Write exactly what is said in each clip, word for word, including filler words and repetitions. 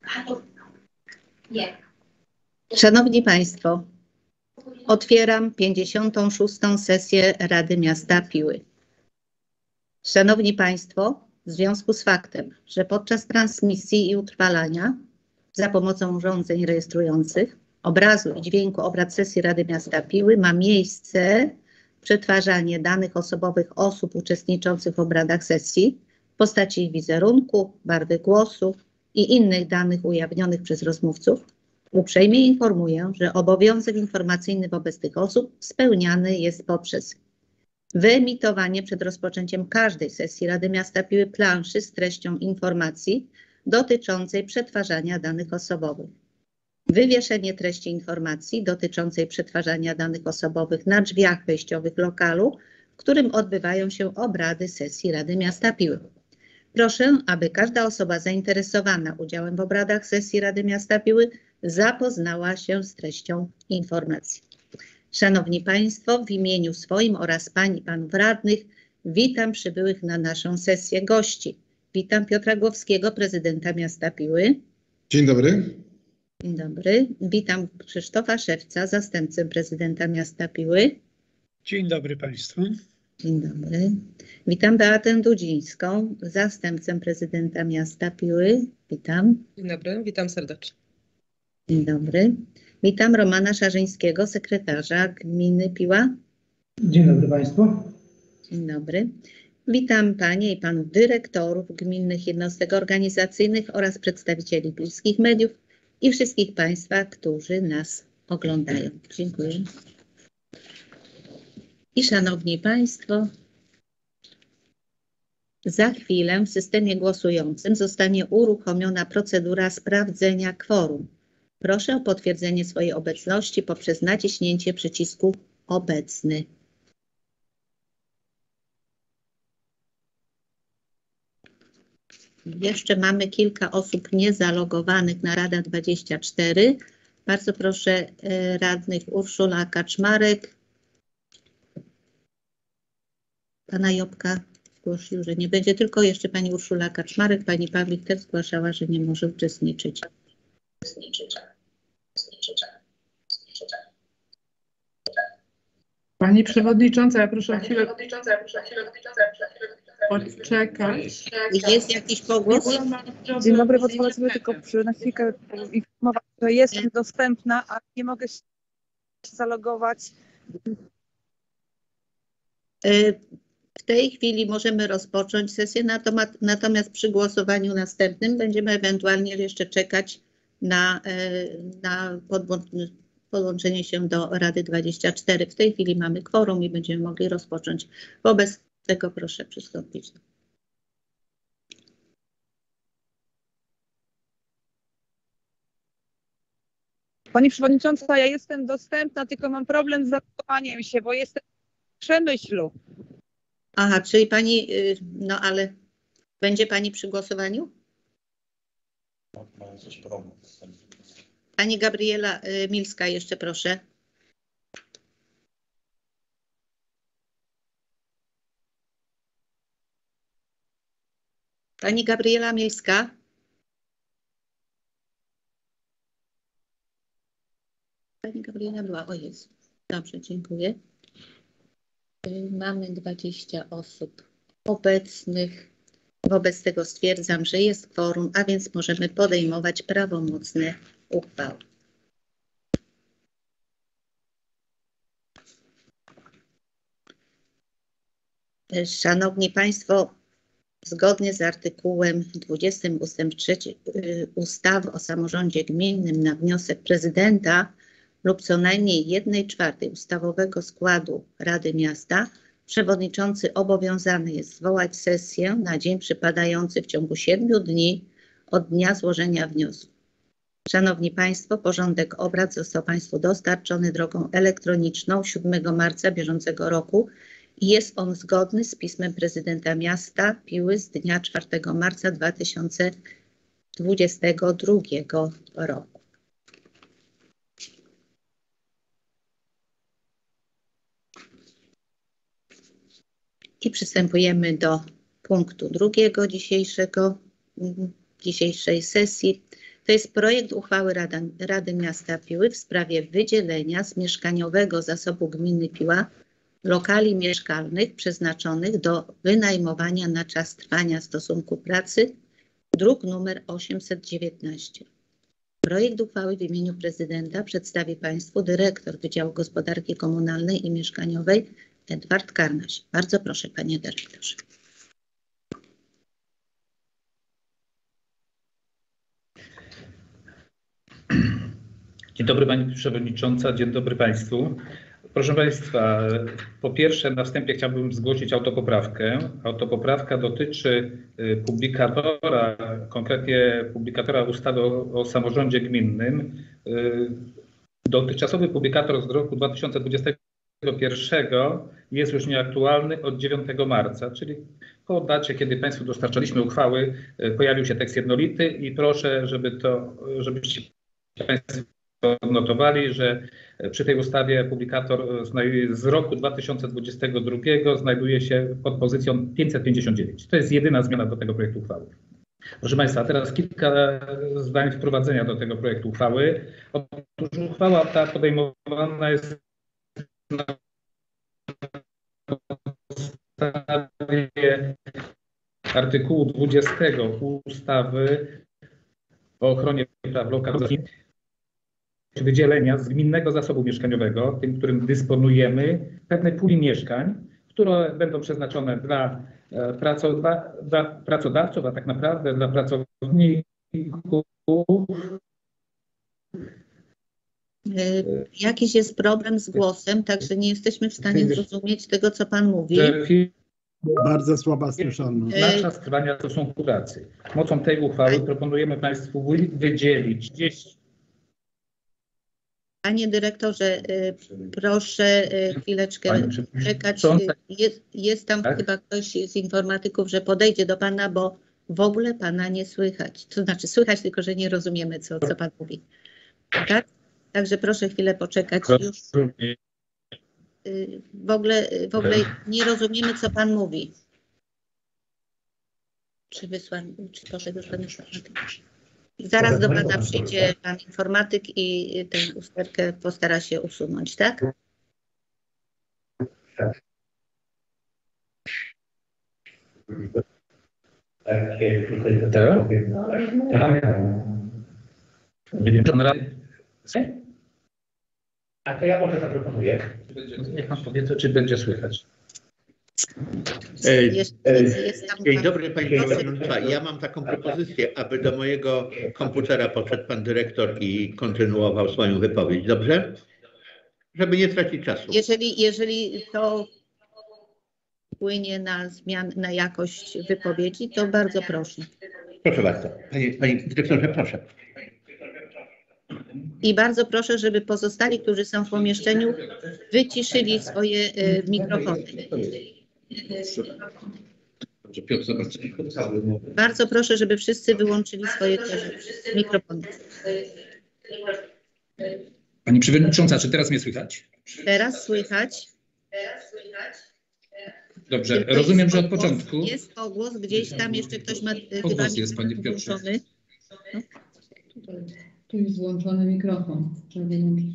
Szanowni Państwo, otwieram pięćdziesiątą szóstą sesję Rady Miasta Piły. Szanowni Państwo, w związku z faktem, że podczas transmisji i utrwalania za pomocą urządzeń rejestrujących obrazu i dźwięku obrad sesji Rady Miasta Piły ma miejsce przetwarzanie danych osobowych osób uczestniczących w obradach sesji w postaci ich wizerunku, barwy głosu i innych danych ujawnionych przez rozmówców, uprzejmie informuję, że obowiązek informacyjny wobec tych osób spełniany jest poprzez wyemitowanie przed rozpoczęciem każdej sesji Rady Miasta Piły planszy z treścią informacji dotyczącej przetwarzania danych osobowych, wywieszenie treści informacji dotyczącej przetwarzania danych osobowych na drzwiach wejściowych lokalu, w którym odbywają się obrady sesji Rady Miasta Piły. Proszę, aby każda osoba zainteresowana udziałem w obradach sesji Rady Miasta Piły zapoznała się z treścią informacji. Szanowni Państwo, w imieniu swoim oraz Pań i Panów Radnych witam przybyłych na naszą sesję gości. Witam Piotra Głowskiego, prezydenta miasta Piły. Dzień dobry. Dzień dobry. Witam Krzysztofa Szewca, zastępcę prezydenta miasta Piły. Dzień dobry Państwu. Dzień dobry. Witam Beatę Dudzińską, zastępcę prezydenta miasta Piły. Witam. Dzień dobry, witam serdecznie. Dzień dobry. Witam Romana Szarzyńskiego, sekretarza gminy Piła. Dzień dobry Państwu. Dzień dobry. Witam Panie i Panów dyrektorów gminnych jednostek organizacyjnych oraz przedstawicieli pilskich mediów i wszystkich Państwa, którzy nas oglądają. Dziękuję. I Szanowni Państwo, za chwilę w systemie głosującym zostanie uruchomiona procedura sprawdzenia kworum. Proszę o potwierdzenie swojej obecności poprzez naciśnięcie przycisku obecny. Jeszcze mamy kilka osób niezalogowanych na Rada dwadzieścia cztery. Bardzo proszę e, radnych Urszula Kaczmarek. Pana Jobka zgłosił, że nie będzie, tylko jeszcze pani Urszula Kaczmarek. Pani Pawlik też zgłaszała, że nie może uczestniczyć. Pani Przewodnicząca, ja proszę o chwilę poczekać. Jest jakiś pogłos? Dzień dobry, pozwolę sobie tylko na chwilkę informować, że jestem dostępna, a nie mogę się zalogować. W tej chwili możemy rozpocząć sesję, natomiast, natomiast przy głosowaniu następnym będziemy ewentualnie jeszcze czekać na, na podłączenie się do Rady dwadzieścia cztery. W tej chwili mamy kworum i będziemy mogli rozpocząć. Wobec tego proszę przystąpić. Pani Przewodnicząca, ja jestem dostępna, tylko mam problem z zalogowaniem się, bo jestem w Przemyślu. Aha, czyli Pani, no ale będzie Pani przy głosowaniu? Pani Gabriela Milska jeszcze proszę. Pani Gabriela Milska. Pani Gabriela była, o jest. Dobrze, dziękuję. Mamy dwadzieścia osób obecnych. Wobec tego stwierdzam, że jest kworum, a więc możemy podejmować prawomocne uchwały. Szanowni Państwo, zgodnie z artykułem dwudziestym ustęp trzeci ustawy o samorządzie gminnym na wniosek prezydenta lub co najmniej jednej czwartej ustawowego składu Rady Miasta przewodniczący obowiązany jest zwołać sesję na dzień przypadający w ciągu siedmiu dni od dnia złożenia wniosku. Szanowni Państwo, porządek obrad został Państwu dostarczony drogą elektroniczną siódmego marca bieżącego roku i jest on zgodny z pismem prezydenta miasta Piły z dnia czwartego marca dwa tysiące dwudziestego drugiego roku. I przystępujemy do punktu drugiego dzisiejszego, dzisiejszej sesji. To jest projekt uchwały Rada, Rady Miasta Piły w sprawie wydzielenia z mieszkaniowego zasobu gminy Piła lokali mieszkalnych przeznaczonych do wynajmowania na czas trwania stosunku pracy, druk nr osiemset dziewiętnaście. Projekt uchwały w imieniu prezydenta przedstawi Państwu dyrektor Wydziału Gospodarki Komunalnej i Mieszkaniowej Edward Karnaś. Bardzo proszę, panie dyrektorze. Dzień dobry Pani Przewodnicząca, dzień dobry Państwu. Proszę Państwa, po pierwsze na wstępie chciałbym zgłosić autopoprawkę. Autopoprawka dotyczy publikatora, konkretnie publikatora ustawy o, o samorządzie gminnym. Dotychczasowy publikator z roku dwa tysiące dwudziestego pierwszego jest już nieaktualny od dziewiątego marca, czyli po dacie, kiedy Państwu dostarczaliśmy uchwały, pojawił się tekst jednolity i proszę, żeby to, żebyście Państwo odnotowali, że przy tej ustawie publikator z roku dwa tysiące dwudziestego drugiego znajduje się pod pozycją pięćset pięćdziesiąt dziewięć. To jest jedyna zmiana do tego projektu uchwały. Proszę Państwa, teraz kilka zdań wprowadzenia do tego projektu uchwały. Otóż uchwała ta podejmowana jest na podstawie artykułu dwudziestego ustawy o ochronie praw lokalnych, wydzielenia z gminnego zasobu mieszkaniowego, tym, którym dysponujemy, pewnej puli mieszkań, które będą przeznaczone dla, pracoda dla pracodawców, a tak naprawdę dla pracowników. Jakiś jest problem z głosem, także nie jesteśmy w stanie zrozumieć tego, co pan mówi. Bardzo słaba słyszalność. Na czas trwania stosunku pracy. Mocą tej uchwały proponujemy Państwu wydzielić dziesięć. Panie dyrektorze, proszę chwileczkę czekać. Jest, jest tam tak? Chyba ktoś z informatyków, że podejdzie do pana, bo w ogóle pana nie słychać. To znaczy słychać, tylko że nie rozumiemy, co, co pan mówi. Tak? Także proszę chwilę poczekać. Już w ogóle, w ogóle nie rozumiemy, co pan mówi. Czy wysłał, czy poszedł już pan informatyk? Zaraz do pana przyjdzie pan informatyk i tę usterkę postara się usunąć, tak? A to ja może zaproponuję. Niech pan powie, czy będzie słychać. Jest, jest, jest tam Dzień dobry Pani Przewodnicząca. Ja mam taką propozycję, aby do mojego komputera podszedł Pan Dyrektor i kontynuował swoją wypowiedź. Dobrze? Żeby nie tracić czasu. Jeżeli, jeżeli to wpłynie na zmian, na jakość wypowiedzi, to bardzo proszę. Proszę bardzo. Panie, Panie Dyrektorze, proszę. I bardzo proszę, żeby pozostali, którzy są w pomieszczeniu, wyciszyli swoje y, mikrofony. Bardzo proszę, żeby wszyscy wyłączyli swoje mikrofony. Pani Przewodnicząca, czy teraz mnie słychać? Teraz słychać. Dobrze, rozumiem, że od początku. Jest ogłos, gdzieś tam jeszcze ktoś ma Ogłos jest, Panie Piotrze. No. Tu jest włączony mikrofon. Trzeba wyłączyć.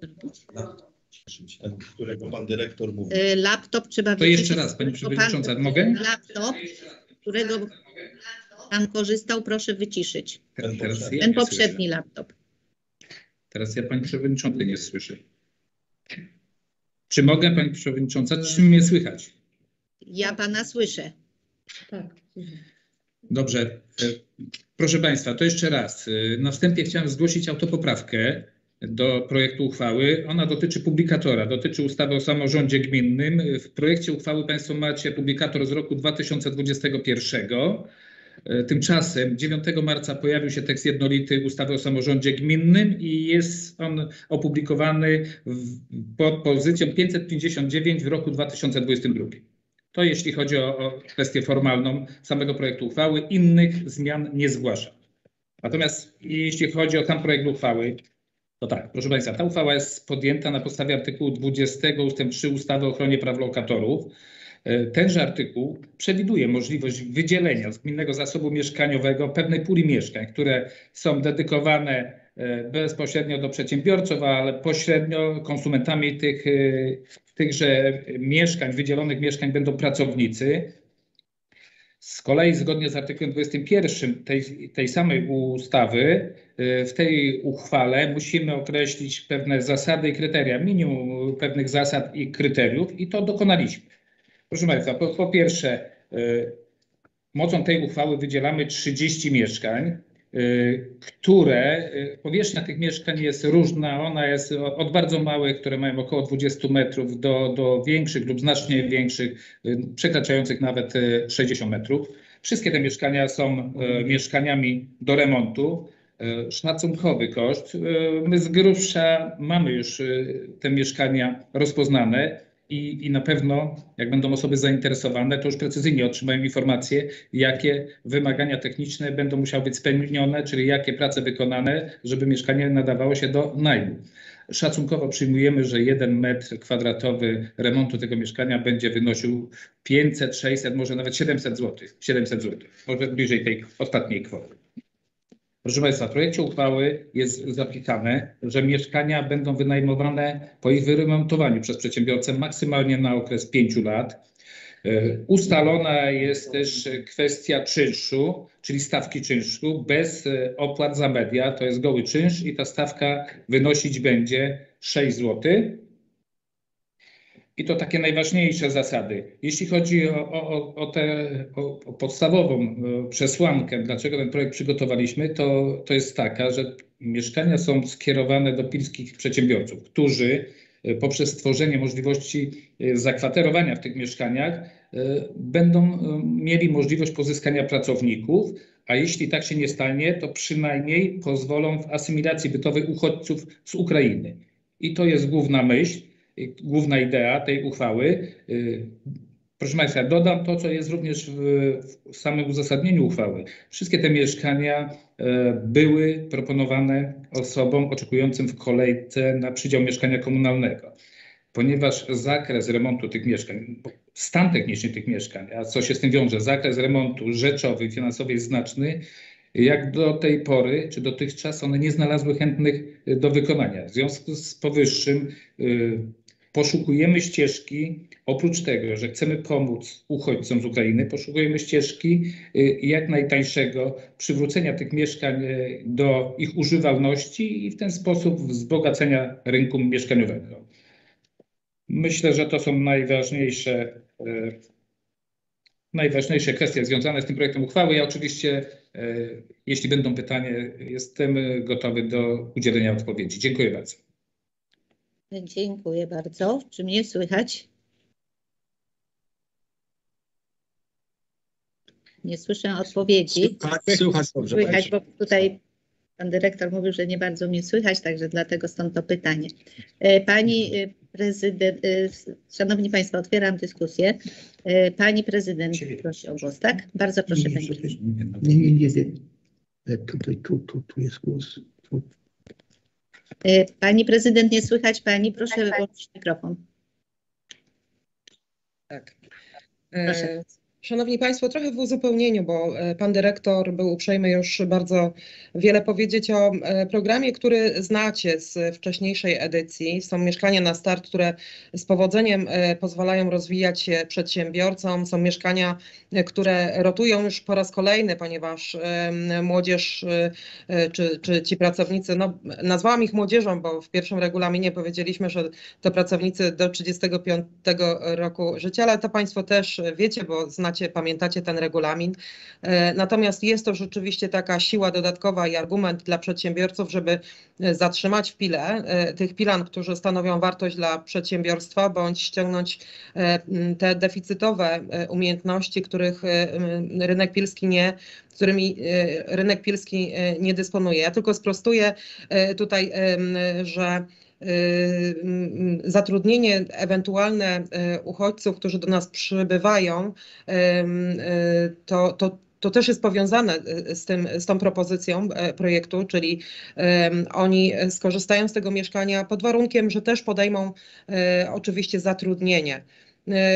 Którego pan dyrektor mówi. Laptop trzeba To jeszcze raz, Pani Przewodnicząca, mogę? Laptop, którego pan korzystał, proszę wyciszyć. Ten, teraz ja Ten poprzedni słyszę. Laptop. Teraz ja Pani Przewodniczącej nie słyszę. Czy mogę, Pani Przewodnicząca, czy mnie słychać? Ja Pana słyszę. Tak. Dobrze. Proszę Państwa, to jeszcze raz. Na wstępie chciałem zgłosić autopoprawkę do projektu uchwały. Ona dotyczy publikatora, dotyczy ustawy o samorządzie gminnym. W projekcie uchwały Państwo macie publikator z roku dwa tysiące dwudziestego pierwszego. Tymczasem dziewiątego marca pojawił się tekst jednolity ustawy o samorządzie gminnym i jest on opublikowany w, pod pozycją pięćset pięćdziesiąt dziewięć w roku dwa tysiące dwudziestym drugim. To jeśli chodzi o, o kwestię formalną samego projektu uchwały, innych zmian nie zgłaszam. Natomiast jeśli chodzi o sam projekt uchwały, to tak, proszę Państwa, ta uchwała jest podjęta na podstawie artykułu dwudziestego ustęp trzy ustawy o ochronie praw lokatorów. Tenże artykuł przewiduje możliwość wydzielenia z gminnego zasobu mieszkaniowego pewnej puli mieszkań, które są dedykowane bezpośrednio do przedsiębiorców, ale pośrednio konsumentami tych, tychże mieszkań, wydzielonych mieszkań będą pracownicy. Z kolei zgodnie z artykułem dwudziestym pierwszym tej, tej samej ustawy, w tej uchwale musimy określić pewne zasady i kryteria, minimum pewnych zasad i kryteriów i to dokonaliśmy. Proszę Państwa, po, po pierwsze, mocą tej uchwały wydzielamy trzydzieści mieszkań, które, powierzchnia tych mieszkań jest różna, ona jest od bardzo małych, które mają około dwudziestu metrów, do, do większych lub znacznie większych, przekraczających nawet sześćdziesiąt metrów. Wszystkie te mieszkania są mieszkaniami do remontu. Szacunkowy koszt. My z grubsza mamy już te mieszkania rozpoznane. I, I na pewno, jak będą osoby zainteresowane, to już precyzyjnie otrzymają informacje, jakie wymagania techniczne będą musiały być spełnione, czyli jakie prace wykonane, żeby mieszkanie nadawało się do najmu. Szacunkowo przyjmujemy, że jeden metr kwadratowy remontu tego mieszkania będzie wynosił pięćset, sześćset, może nawet siedemset złotych. siedemset złotych, może bliżej tej ostatniej kwoty. Proszę Państwa, w projekcie uchwały jest zapisane, że mieszkania będą wynajmowane po ich wyremontowaniu przez przedsiębiorcę maksymalnie na okres pięciu lat. Ustalona jest też kwestia czynszu, czyli stawki czynszu bez opłat za media. To jest goły czynsz i ta stawka wynosić będzie sześć złotych. I to takie najważniejsze zasady. Jeśli chodzi o, o, o tę o, o podstawową przesłankę, dlaczego ten projekt przygotowaliśmy, to, to jest taka, że mieszkania są skierowane do pilskich przedsiębiorców, którzy poprzez stworzenie możliwości zakwaterowania w tych mieszkaniach będą mieli możliwość pozyskania pracowników, a jeśli tak się nie stanie, to przynajmniej pozwolą w asymilacji bytowej uchodźców z Ukrainy. I to jest główna myśl, główna idea tej uchwały. Proszę Państwa, dodam to, co jest również w samym uzasadnieniu uchwały. Wszystkie te mieszkania były proponowane osobom oczekującym w kolejce na przydział mieszkania komunalnego. Ponieważ zakres remontu tych mieszkań, stan techniczny tych mieszkań, a co się z tym wiąże, zakres remontu rzeczowy i finansowy jest znaczny, jak do tej pory, czy dotychczas one nie znalazły chętnych do wykonania. W związku z powyższym y, poszukujemy ścieżki, oprócz tego, że chcemy pomóc uchodźcom z Ukrainy, poszukujemy ścieżki y, jak najtańszego przywrócenia tych mieszkań y, do ich używalności i w ten sposób wzbogacenia rynku mieszkaniowego. Myślę, że to są najważniejsze y, Najważniejsze kwestie związane z tym projektem uchwały. Ja oczywiście, e, jeśli będą pytania, jestem gotowy do udzielenia odpowiedzi. Dziękuję bardzo. Dziękuję bardzo. Czy mnie słychać? Nie słyszę odpowiedzi. Słychać dobrze. Słychać, bo tutaj pan dyrektor mówił, że nie bardzo mnie słychać, także dlatego stąd to pytanie. Pani prezydent, szanowni Państwo, otwieram dyskusję. Pani prezydent prosi o głos, tak? Bardzo proszę. Nie, Pani. nie, nie, nie, nie. Tutaj, tu, tu, tu jest głos. Tu. Pani prezydent, nie słychać Pani? Proszę wyłączyć mikrofon. Tak. Proszę. Szanowni Państwo, trochę w uzupełnieniu, bo Pan Dyrektor był uprzejmy już bardzo wiele powiedzieć o programie, który znacie z wcześniejszej edycji. Są mieszkania na start, które z powodzeniem pozwalają rozwijać się przedsiębiorcom. Są mieszkania, które rotują już po raz kolejny, ponieważ młodzież czy, czy ci pracownicy, no nazwałam ich młodzieżą, bo w pierwszym regulaminie powiedzieliśmy, że to pracownicy do trzydziestego piątego roku życia, ale to Państwo też wiecie, bo znacie, pamiętacie ten regulamin. Natomiast jest to rzeczywiście taka siła dodatkowa i argument dla przedsiębiorców, żeby zatrzymać w pile tych pilan, którzy stanowią wartość dla przedsiębiorstwa, bądź ściągnąć te deficytowe umiejętności, których rynek pilski nie, którymi rynek pilski nie dysponuje. Ja tylko sprostuję tutaj, że zatrudnienie ewentualne uchodźców, którzy do nas przybywają, to, to, to też jest powiązane z, tym, z tą propozycją projektu, czyli oni skorzystają z tego mieszkania pod warunkiem, że też podejmą oczywiście zatrudnienie.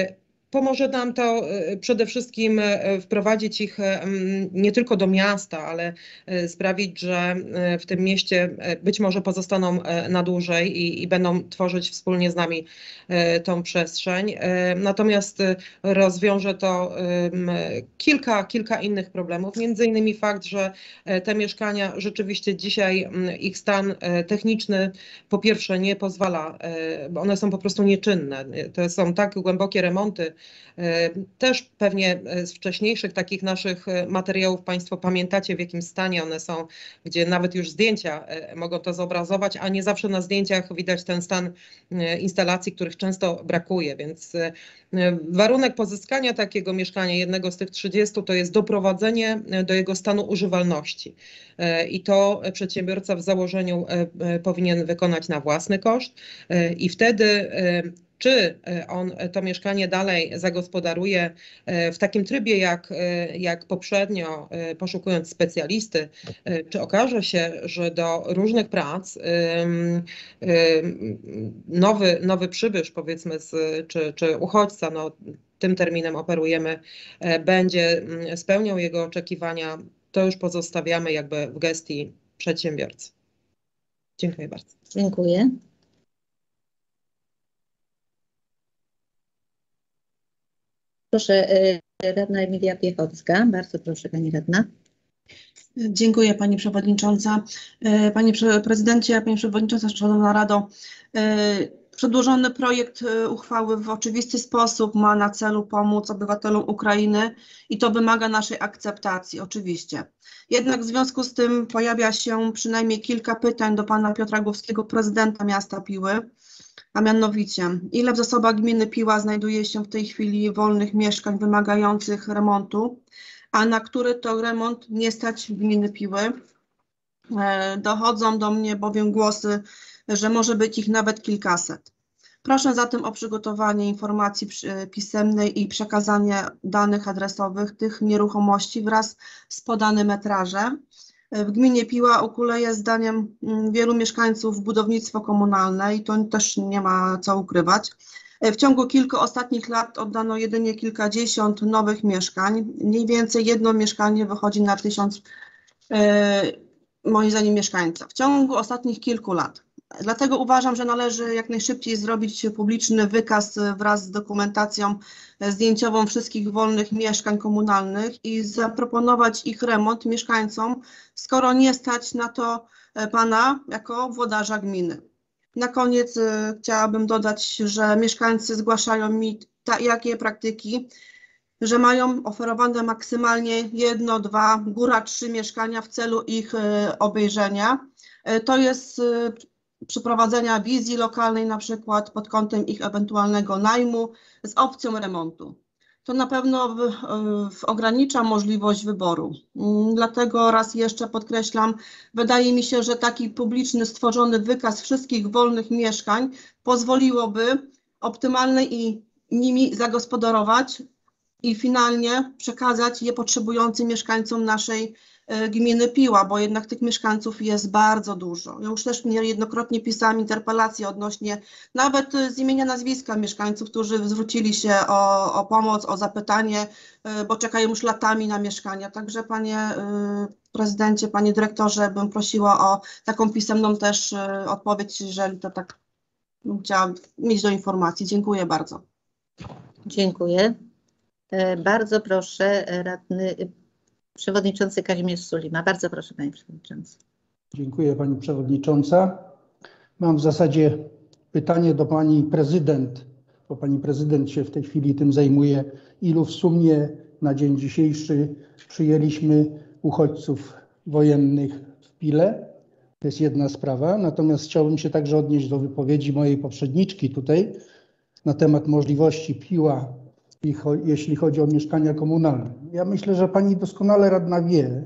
Pomoże nam to przede wszystkim wprowadzić ich nie tylko do miasta, ale sprawić, że w tym mieście być może pozostaną na dłużej i, i będą tworzyć wspólnie z nami tą przestrzeń. Natomiast rozwiąże to kilka, kilka innych problemów, między innymi fakt, że te mieszkania rzeczywiście dzisiaj ich stan techniczny po pierwsze nie pozwala, bo one są po prostu nieczynne. To są tak głębokie remonty. Też pewnie z wcześniejszych takich naszych materiałów Państwo pamiętacie, w jakim stanie one są, gdzie nawet już zdjęcia mogą to zobrazować, a nie zawsze na zdjęciach widać ten stan instalacji, których często brakuje, więc warunek pozyskania takiego mieszkania, jednego z tych trzydziestu, to jest doprowadzenie do jego stanu używalności. I to przedsiębiorca w założeniu powinien wykonać na własny koszt i wtedy czy on to mieszkanie dalej zagospodaruje w takim trybie jak, jak poprzednio, poszukując specjalisty, czy okaże się, że do różnych prac nowy, nowy przybysz, powiedzmy, z, czy, czy uchodźca, no, tym terminem operujemy, będzie spełniał jego oczekiwania, to już pozostawiamy jakby w gestii przedsiębiorcy. Dziękuję bardzo. Dziękuję. Proszę, radna Emilia Piechocka. Bardzo proszę, pani radna. Dziękuję pani przewodnicząca. Panie prezydencie, pani przewodnicząca, szanowna Rado. Przedłożony projekt uchwały w oczywisty sposób ma na celu pomóc obywatelom Ukrainy i to wymaga naszej akceptacji, oczywiście. Jednak w związku z tym pojawia się przynajmniej kilka pytań do pana Piotra Głowskiego, prezydenta miasta Piły. A mianowicie, ile w zasobach gminy Piła znajduje się w tej chwili wolnych mieszkań wymagających remontu, a na który to remont nie stać gminy Piły. E, dochodzą do mnie bowiem głosy, że może być ich nawet kilkaset. Proszę zatem o przygotowanie informacji pisemnej i przekazanie danych adresowych tych nieruchomości wraz z podanym metrażem. W gminie Piła ukuleje zdaniem wielu mieszkańców budownictwo komunalne i to też nie ma co ukrywać. W ciągu kilku ostatnich lat oddano jedynie kilkadziesiąt nowych mieszkań. Mniej więcej jedno mieszkanie wychodzi na tysiąc, e, moim zdaniem, mieszkańców. W ciągu ostatnich kilku lat. Dlatego uważam, że należy jak najszybciej zrobić publiczny wykaz wraz z dokumentacją zdjęciową wszystkich wolnych mieszkań komunalnych i zaproponować ich remont mieszkańcom, skoro nie stać na to pana jako włodarza gminy. Na koniec chciałabym dodać, że mieszkańcy zgłaszają mi takie praktyki, że mają oferowane maksymalnie jedno, dwa, góra trzy mieszkania w celu ich obejrzenia. To jest przeprowadzenia wizji lokalnej na przykład pod kątem ich ewentualnego najmu z opcją remontu. To na pewno w, w ogranicza możliwość wyboru. Dlatego raz jeszcze podkreślam, wydaje mi się, że taki publiczny stworzony wykaz wszystkich wolnych mieszkań pozwoliłoby optymalnie i nimi zagospodarować i finalnie przekazać je potrzebującym mieszkańcom naszej gminy Piła, bo jednak tych mieszkańców jest bardzo dużo. Ja już też niejednokrotnie pisałam interpelacje odnośnie nawet z imienia, nazwiska mieszkańców, którzy zwrócili się o, o pomoc, o zapytanie, bo czekają już latami na mieszkania. Także panie prezydencie, panie dyrektorze, bym prosiła o taką pisemną też odpowiedź, jeżeli to tak bym chciała mieć do informacji. Dziękuję bardzo. Dziękuję. Bardzo proszę, radny przewodniczący Kazimierz Sulima. Bardzo proszę, panie przewodniczący. Dziękuję, pani przewodnicząca. Mam w zasadzie pytanie do pani prezydent, bo pani prezydent się w tej chwili tym zajmuje. Ilu w sumie na dzień dzisiejszy przyjęliśmy uchodźców wojennych w Pile? To jest jedna sprawa. Natomiast chciałbym się także odnieść do wypowiedzi mojej poprzedniczki tutaj na temat możliwości Piła, jeśli chodzi o mieszkania komunalne. Ja myślę, że pani doskonale radna wie,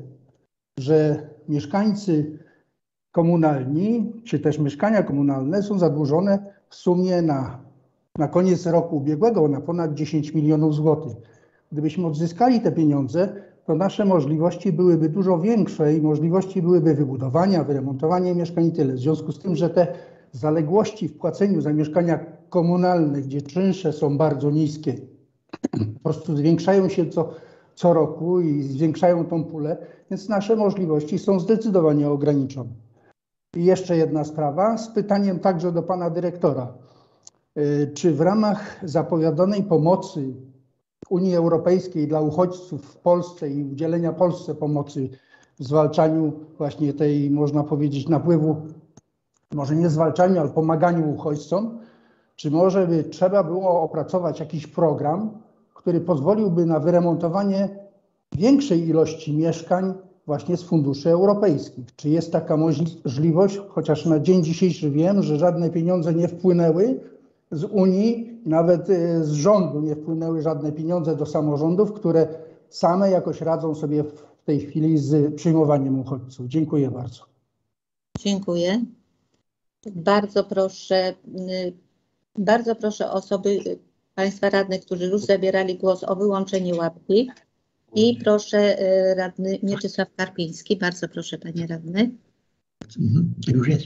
że mieszkańcy komunalni, czy też mieszkania komunalne są zadłużone w sumie na, na koniec roku ubiegłego na ponad dziesięć milionów złotych. Gdybyśmy odzyskali te pieniądze, to nasze możliwości byłyby dużo większe i możliwości byłyby wybudowania, wyremontowania mieszkań i tyle. W związku z tym, że te zaległości w płaceniu za mieszkania komunalne, gdzie czynsze są bardzo niskie, po prostu zwiększają się co, co roku i zwiększają tą pulę, więc nasze możliwości są zdecydowanie ograniczone. I jeszcze jedna sprawa, z pytaniem także do pana dyrektora. Czy w ramach zapowiadanej pomocy Unii Europejskiej dla uchodźców w Polsce i udzielenia Polsce pomocy w zwalczaniu właśnie tej, można powiedzieć, napływu, może nie zwalczaniu, ale pomaganiu uchodźcom, czy może by trzeba było opracować jakiś program, który pozwoliłby na wyremontowanie większej ilości mieszkań właśnie z funduszy europejskich? Czy jest taka możliwość, chociaż na dzień dzisiejszy wiem, że żadne pieniądze nie wpłynęły z Unii, nawet z rządu nie wpłynęły żadne pieniądze do samorządów, które same jakoś radzą sobie w tej chwili z przyjmowaniem uchodźców. Dziękuję bardzo. Dziękuję. Bardzo proszę, bardzo proszę osoby, Państwa radnych, którzy już zabierali głos, o wyłączenie łapki. I proszę radny Mieczysław Karpiński. Bardzo proszę, panie radny. Już jest.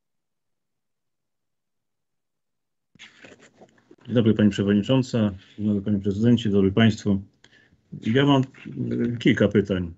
Dzień dobry pani przewodnicząca, dzień dobry panie prezydencie, dzień dobry państwu. Ja mam kilka pytań.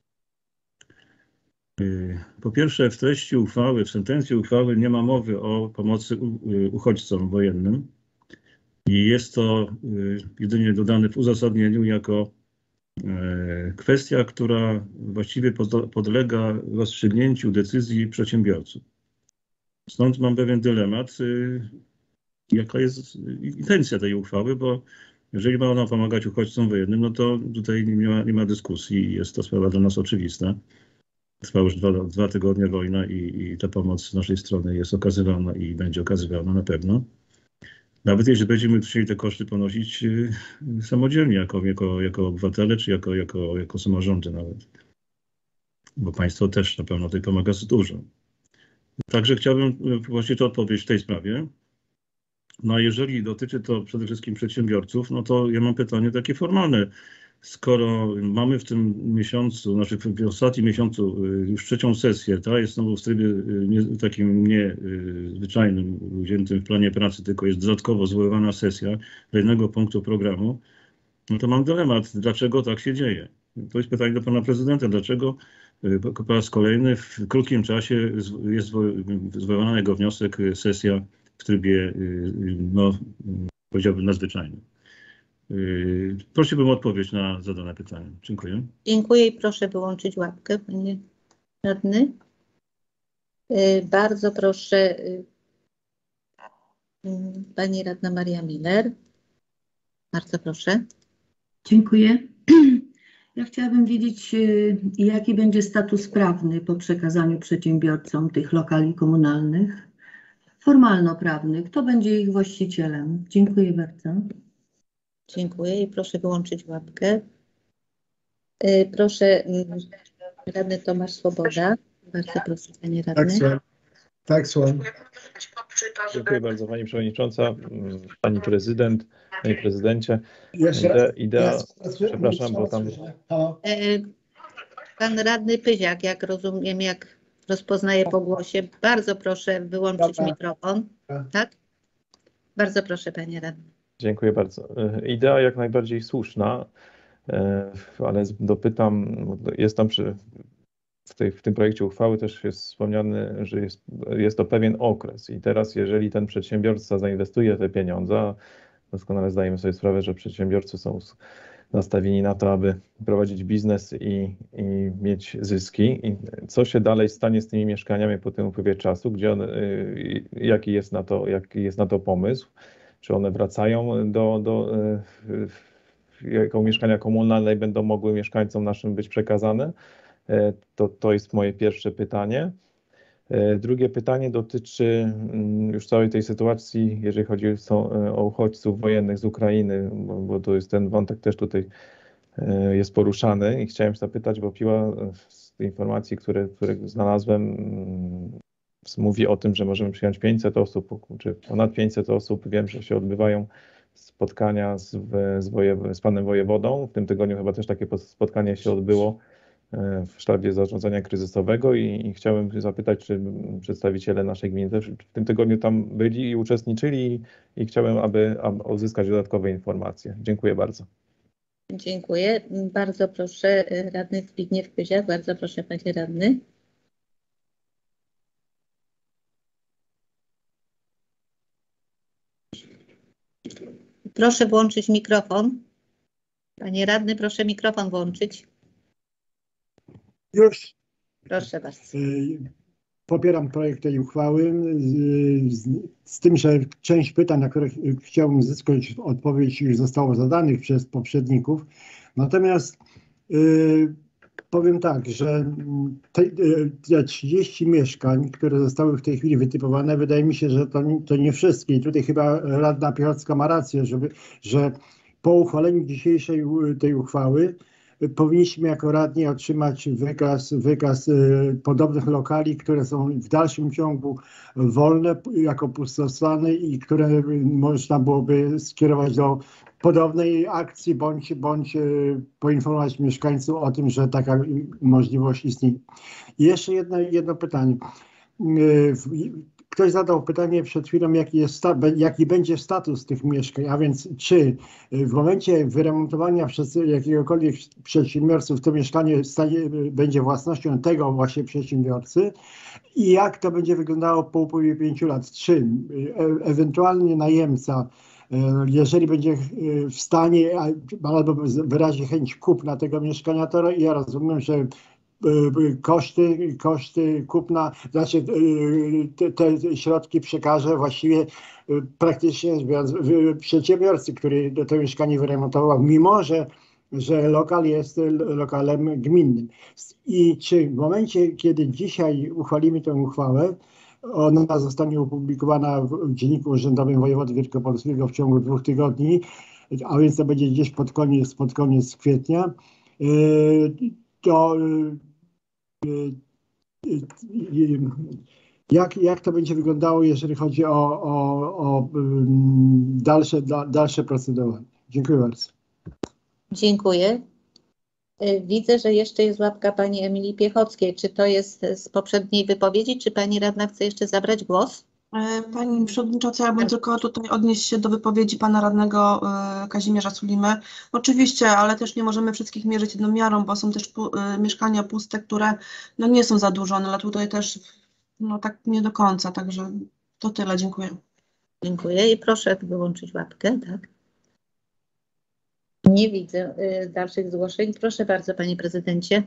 Po pierwsze, w treści uchwały, w sentencji uchwały nie ma mowy o pomocy uchodźcom wojennym i jest to jedynie dodane w uzasadnieniu jako kwestia, która właściwie podlega rozstrzygnięciu decyzji przedsiębiorców. Stąd mam pewien dylemat, jaka jest intencja tej uchwały, bo jeżeli ma ona pomagać uchodźcom wojennym, no to tutaj nie ma, nie ma dyskusji, jest to sprawa dla nas oczywista. Trwa już dwa, dwa tygodnie wojna i, i ta pomoc z naszej strony jest okazywana i będzie okazywana na pewno. Nawet jeśli będziemy chcieli te koszty ponosić y, samodzielnie, jako, jako, jako obywatele, czy jako, jako, jako samorządy nawet. Bo państwo też na pewno tutaj pomaga dużo. Także chciałbym właśnie to odpowiedzieć w tej sprawie. No a jeżeli dotyczy to przede wszystkim przedsiębiorców, no to ja mam pytanie takie formalne. Skoro mamy w tym miesiącu, znaczy w ostatnim miesiącu już trzecią sesję, ta jest znowu w trybie nie, takim nie zwyczajnym, wziętym w planie pracy, tylko jest dodatkowo zwoływana sesja do jednego punktu programu, no to mam dylemat, dlaczego tak się dzieje. To jest pytanie do pana prezydenta, dlaczego po raz kolejny w krótkim czasie jest zwoływana na jego wniosek sesja w trybie, no powiedziałbym, nadzwyczajnym. Prosiłbym o odpowiedź na zadane pytanie. Dziękuję. Dziękuję i proszę wyłączyć łapkę, panie radny. Bardzo proszę, pani radna Maria Miller. Bardzo proszę. Dziękuję. Ja chciałabym wiedzieć, jaki będzie status prawny po przekazaniu przedsiębiorcom tych lokali komunalnych, formalno-prawny. Kto będzie ich właścicielem? Dziękuję bardzo. Dziękuję i proszę wyłączyć łapkę. Proszę, radny Tomasz Swoboda. Bardzo proszę, panie radny. Tak, słucham. Tak, słucham. Dziękuję bardzo pani przewodnicząca, pani prezydent, panie prezydencie. Jeszcze Idea, raz. idea Raz, raz, przepraszam, bo tam... Halo. Pan radny Pyziak, jak rozumiem, jak rozpoznaję po głosie, bardzo proszę wyłączyć Dobra. mikrofon. Tak? Bardzo proszę, panie radny. Dziękuję bardzo. Idea jak najbardziej słuszna, ale dopytam, jest tam przy, w, tej, w tym projekcie uchwały też jest wspomniane, że jest, jest to pewien okres i teraz jeżeli ten przedsiębiorca zainwestuje te pieniądze, doskonale zdajemy sobie sprawę, że przedsiębiorcy są nastawieni na to, aby prowadzić biznes i, i mieć zyski. I co się dalej stanie z tymi mieszkaniami po tym upływie czasu, gdzie one, jaki jest na to, jaki jest na to pomysł? Czy one wracają do, do jako mieszkania komunalne i będą mogły mieszkańcom naszym być przekazane? To, to jest moje pierwsze pytanie. Drugie pytanie dotyczy już całej tej sytuacji, jeżeli chodzi o uchodźców wojennych z Ukrainy, bo, bo to jest ten wątek też tutaj jest poruszany i chciałem się zapytać, bo Piła z tej informacji, które, które znalazłem, mówi o tym, że możemy przyjąć pięćset osób, czy ponad pięćset osób. Wiem, że się odbywają spotkania z, z, wojew- z panem wojewodą. W tym tygodniu chyba też takie spotkanie się odbyło w sztabie zarządzania kryzysowego i, i chciałem zapytać, czy przedstawiciele naszej gminy też w tym tygodniu tam byli i uczestniczyli i, i chciałem, aby, aby uzyskać dodatkowe informacje. Dziękuję bardzo. Dziękuję. Bardzo proszę, radny Zbigniew Pyziak. Bardzo proszę, panie radny. Proszę włączyć mikrofon. Panie radny, proszę mikrofon włączyć. Już. Proszę bardzo. Popieram projekt tej uchwały, z, z tym, że część pytań, na które chciałbym uzyskać odpowiedź, już zostało zadanych przez poprzedników. Natomiast y, powiem tak, że te, te trzydzieści mieszkań, które zostały w tej chwili wytypowane, wydaje mi się, że to, to nie wszystkie. I tutaj chyba radna Piechocka ma rację, żeby, że po uchwaleniu dzisiejszej tej uchwały powinniśmy jako radni otrzymać wykaz, wykaz y, podobnych lokali, które są w dalszym ciągu wolne jako pustostany i które można byłoby skierować do podobnej akcji bądź, bądź y, poinformować mieszkańców o tym, że taka możliwość istnieje. I jeszcze jedno, jedno pytanie. Y, Ktoś zadał pytanie przed chwilą, jaki, jest jaki będzie status tych mieszkań, a więc czy w momencie wyremontowania przez jakiegokolwiek przedsiębiorców to mieszkanie stanie, będzie własnością tego właśnie przedsiębiorcy i jak to będzie wyglądało po upływie pięciu lat. Czy e ewentualnie najemca, jeżeli będzie w stanie albo wyrazi chęć kupna tego mieszkania, to ja rozumiem, że koszty, koszty kupna, znaczy te, te środki przekaże właściwie praktycznie przedsiębiorcy, który to mieszkanie wyremontował, mimo że, że lokal jest lokalem gminnym. I czy w momencie, kiedy dzisiaj uchwalimy tę uchwałę, ona zostanie opublikowana w Dzienniku Urzędowym Wojewody Wielkopolskiego w ciągu dwóch tygodni, a więc to będzie gdzieś pod koniec, pod koniec kwietnia, to jak, jak to będzie wyglądało, jeżeli chodzi o, o, o dalsze, dalsze procedowanie? Dziękuję bardzo. Dziękuję. Widzę, że jeszcze jest łapka pani Emilii Piechockiej. Czy to jest z poprzedniej wypowiedzi, czy pani radna chce jeszcze zabrać głos? Pani Przewodnicząca, ja bym tylko tutaj odnieść się do wypowiedzi pana radnego Kazimierza Sulimy. Oczywiście, ale też nie możemy wszystkich mierzyć jedną miarą, bo są też mieszkania puste, które no nie są zadłużone, ale tutaj też no tak nie do końca, także to tyle, dziękuję. Dziękuję i proszę wyłączyć łapkę, tak? Nie widzę y, dalszych zgłoszeń. Proszę bardzo, panie prezydencie.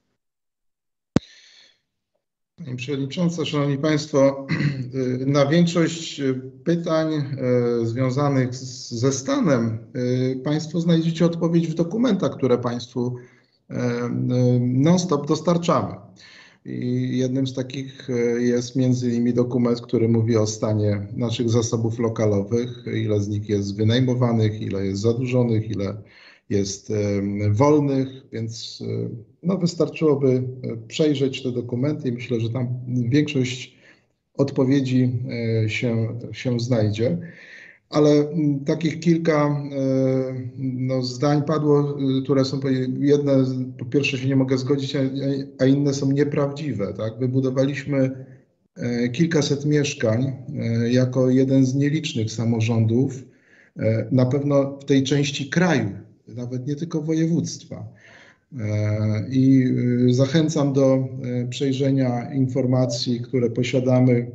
Pani Przewodnicząca, Szanowni Państwo, na większość pytań związanych ze stanem Państwo znajdziecie odpowiedź w dokumentach, które Państwu non-stop dostarczamy. I jednym z takich jest między innymi dokument, który mówi o stanie naszych zasobów lokalowych, ile z nich jest wynajmowanych, ile jest zadłużonych, ile jest wolnych, więc no, wystarczyłoby przejrzeć te dokumenty i myślę, że tam większość odpowiedzi się, się znajdzie. Ale takich kilka no, zdań padło, które są, jedne po pierwsze się nie mogę zgodzić, a inne są nieprawdziwe. Tak? Wybudowaliśmy kilkaset mieszkań jako jeden z nielicznych samorządów, na pewno w tej części kraju, nawet nie tylko województwa. I zachęcam do przejrzenia informacji, które posiadamy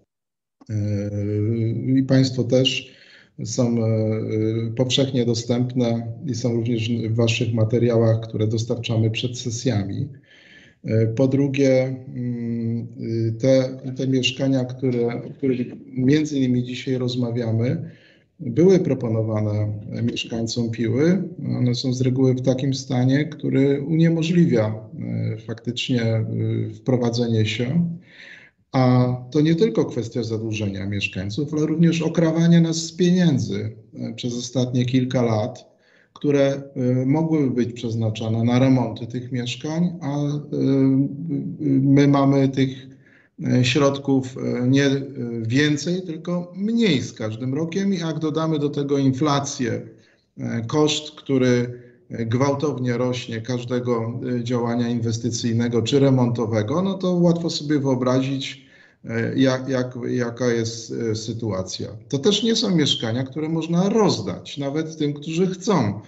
i Państwo też są powszechnie dostępne i są również w Waszych materiałach, które dostarczamy przed sesjami. Po drugie, te, te mieszkania, które, o których między innymi dzisiaj rozmawiamy, były proponowane mieszkańcom Piły. One są z reguły w takim stanie, który uniemożliwia faktycznie wprowadzenie się. A to nie tylko kwestia zadłużenia mieszkańców, ale również okrawania nas z pieniędzy przez ostatnie kilka lat, które mogłyby być przeznaczane na remonty tych mieszkań, a my mamy tych środków nie więcej, tylko mniej z każdym rokiem. I jak dodamy do tego inflację, koszt, który gwałtownie rośnie każdego działania inwestycyjnego czy remontowego, no to łatwo sobie wyobrazić, jak, jak, jaka jest sytuacja. To też nie są mieszkania, które można rozdać, nawet tym, którzy chcą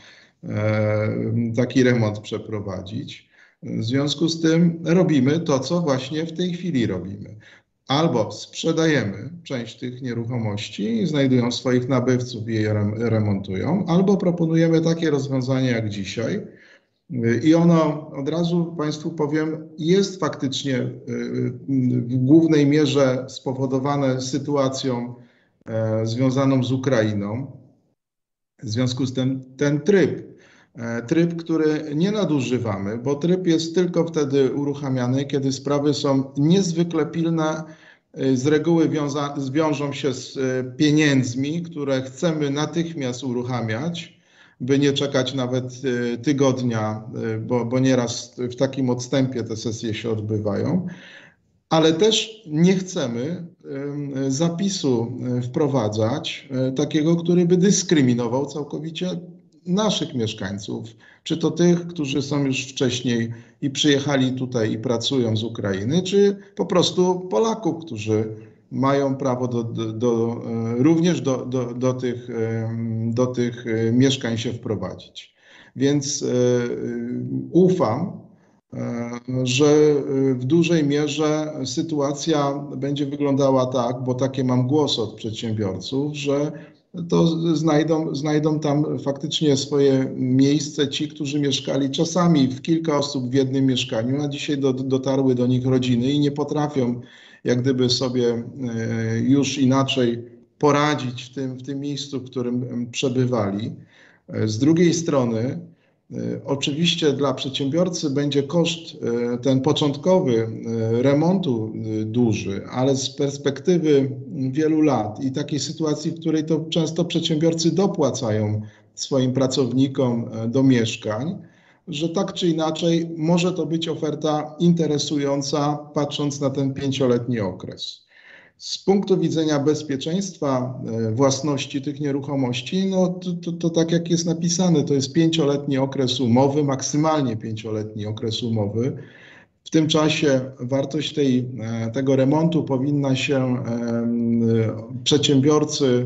taki remont przeprowadzić. W związku z tym robimy to, co właśnie w tej chwili robimy. Albo sprzedajemy część tych nieruchomości, znajdują swoich nabywców i je remontują, albo proponujemy takie rozwiązanie jak dzisiaj. I ono, od razu Państwu powiem, jest faktycznie w głównej mierze spowodowane sytuacją związaną z Ukrainą. W związku z tym ten tryb, tryb, który nie nadużywamy, bo tryb jest tylko wtedy uruchamiany, kiedy sprawy są niezwykle pilne, z reguły wiąza, wiążą się z pieniędzmi, które chcemy natychmiast uruchamiać, by nie czekać nawet tygodnia, bo, bo nieraz w takim odstępie te sesje się odbywają. Ale też nie chcemy zapisu wprowadzać takiego, który by dyskryminował całkowicie naszych mieszkańców, czy to tych, którzy są już wcześniej i przyjechali tutaj i pracują z Ukrainy, czy po prostu Polaków, którzy mają prawo do, do, do, również do, do, do, tych, do tych mieszkań się wprowadzić. Więc ufam, że w dużej mierze sytuacja będzie wyglądała tak, bo takie mam głos od przedsiębiorców, że to znajdą, znajdą tam faktycznie swoje miejsce ci, którzy mieszkali czasami w kilka osób w jednym mieszkaniu, a dzisiaj do, dotarły do nich rodziny i nie potrafią jak gdyby sobie już inaczej poradzić w tym, w tym miejscu, w którym przebywali. Z drugiej strony oczywiście dla przedsiębiorcy będzie koszt ten początkowy remontu duży, ale z perspektywy wielu lat i takiej sytuacji, w której to często przedsiębiorcy dopłacają swoim pracownikom do mieszkań, że tak czy inaczej może to być oferta interesująca, patrząc na ten pięcioletni okres. Z punktu widzenia bezpieczeństwa własności tych nieruchomości, no to, to, to tak jak jest napisane, to jest pięcioletni okres umowy, maksymalnie pięcioletni okres umowy. W tym czasie wartość tej, tego remontu powinna się przedsiębiorcy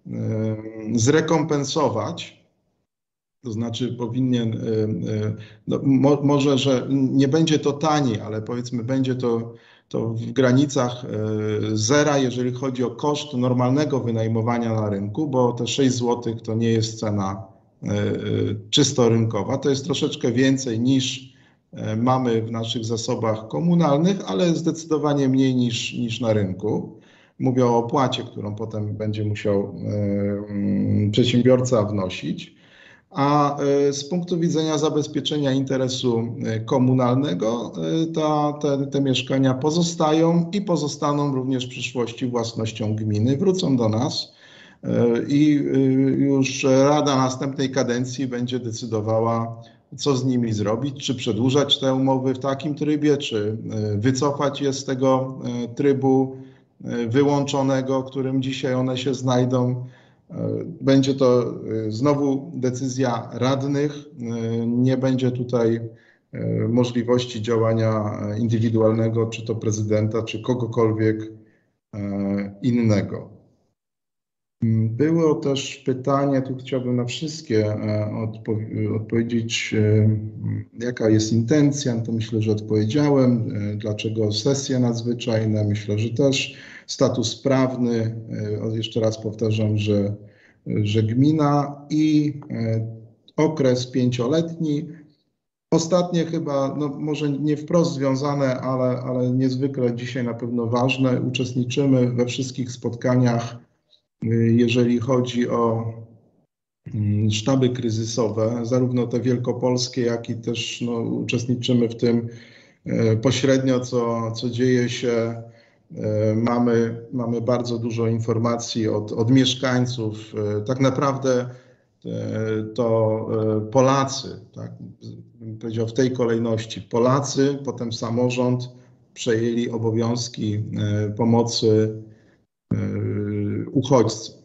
zrekompensować. To znaczy powinien, no, mo, może, że nie będzie to tani, ale powiedzmy będzie to, to w granicach zera, jeżeli chodzi o koszt normalnego wynajmowania na rynku, bo te sześć złotych to nie jest cena czysto rynkowa, to jest troszeczkę więcej niż mamy w naszych zasobach komunalnych, ale zdecydowanie mniej niż, niż na rynku. Mówię o opłacie, którą potem będzie musiał przedsiębiorca wnosić. A z punktu widzenia zabezpieczenia interesu komunalnego ta, te, te mieszkania pozostają i pozostaną również w przyszłości własnością gminy, wrócą do nas i już Rada następnej kadencji będzie decydowała, co z nimi zrobić, czy przedłużać te umowy w takim trybie, czy wycofać je z tego trybu wyłączonego, w którym dzisiaj one się znajdą. Będzie to znowu decyzja radnych, nie będzie tutaj możliwości działania indywidualnego, czy to prezydenta, czy kogokolwiek innego. Było też pytanie, tu chciałbym na wszystkie odpo odpowiedzieć, jaka jest intencja, to myślę, że odpowiedziałem. Dlaczego sesje nadzwyczajne? Myślę, że też status prawny, jeszcze raz powtarzam, że, że gmina i okres pięcioletni. Ostatnie chyba, no może nie wprost związane, ale, ale niezwykle dzisiaj na pewno ważne. Uczestniczymy we wszystkich spotkaniach, jeżeli chodzi o sztaby kryzysowe, zarówno te wielkopolskie, jak i też no, uczestniczymy w tym pośrednio, co, co dzieje się. Mamy, mamy bardzo dużo informacji od, od mieszkańców. Tak naprawdę to Polacy, tak, bym powiedział w tej kolejności, Polacy, potem samorząd przejęli obowiązki pomocy uchodźcom.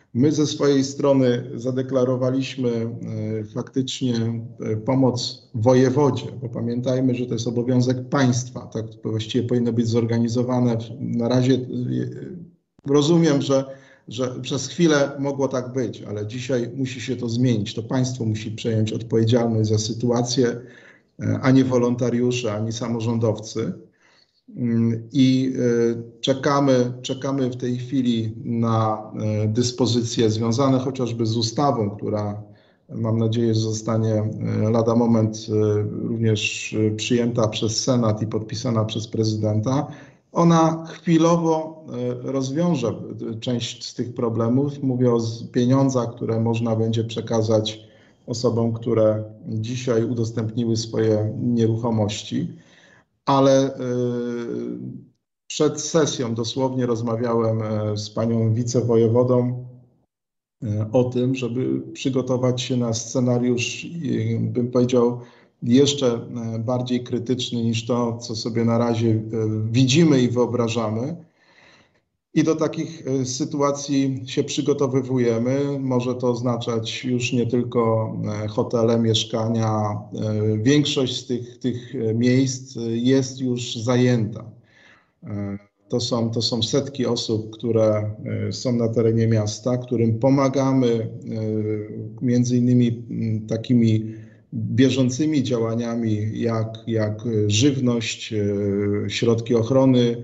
My ze swojej strony zadeklarowaliśmy faktycznie pomoc wojewodzie, bo pamiętajmy, że to jest obowiązek państwa, tak to właściwie powinno być zorganizowane. Na razie rozumiem, że, że przez chwilę mogło tak być, ale dzisiaj musi się to zmienić. To państwo musi przejąć odpowiedzialność za sytuację, a nie wolontariusze, ani samorządowcy. I czekamy, czekamy w tej chwili na dyspozycje związane chociażby z ustawą, która mam nadzieję, że zostanie lada moment również przyjęta przez Senat i podpisana przez prezydenta. Ona chwilowo rozwiąże część z tych problemów. Mówię o pieniądzach, które można będzie przekazać osobom, które dzisiaj udostępniły swoje nieruchomości. Ale przed sesją dosłownie rozmawiałem z panią wicewojewodą o tym, żeby przygotować się na scenariusz, bym powiedział, jeszcze bardziej krytyczny niż to, co sobie na razie widzimy i wyobrażamy. I do takich sytuacji się przygotowywujemy. Może to oznaczać już nie tylko hotele, mieszkania. Większość z tych, tych miejsc jest już zajęta. To są, to są setki osób, które są na terenie miasta, którym pomagamy między innymi takimi bieżącymi działaniami jak, jak żywność, środki ochrony,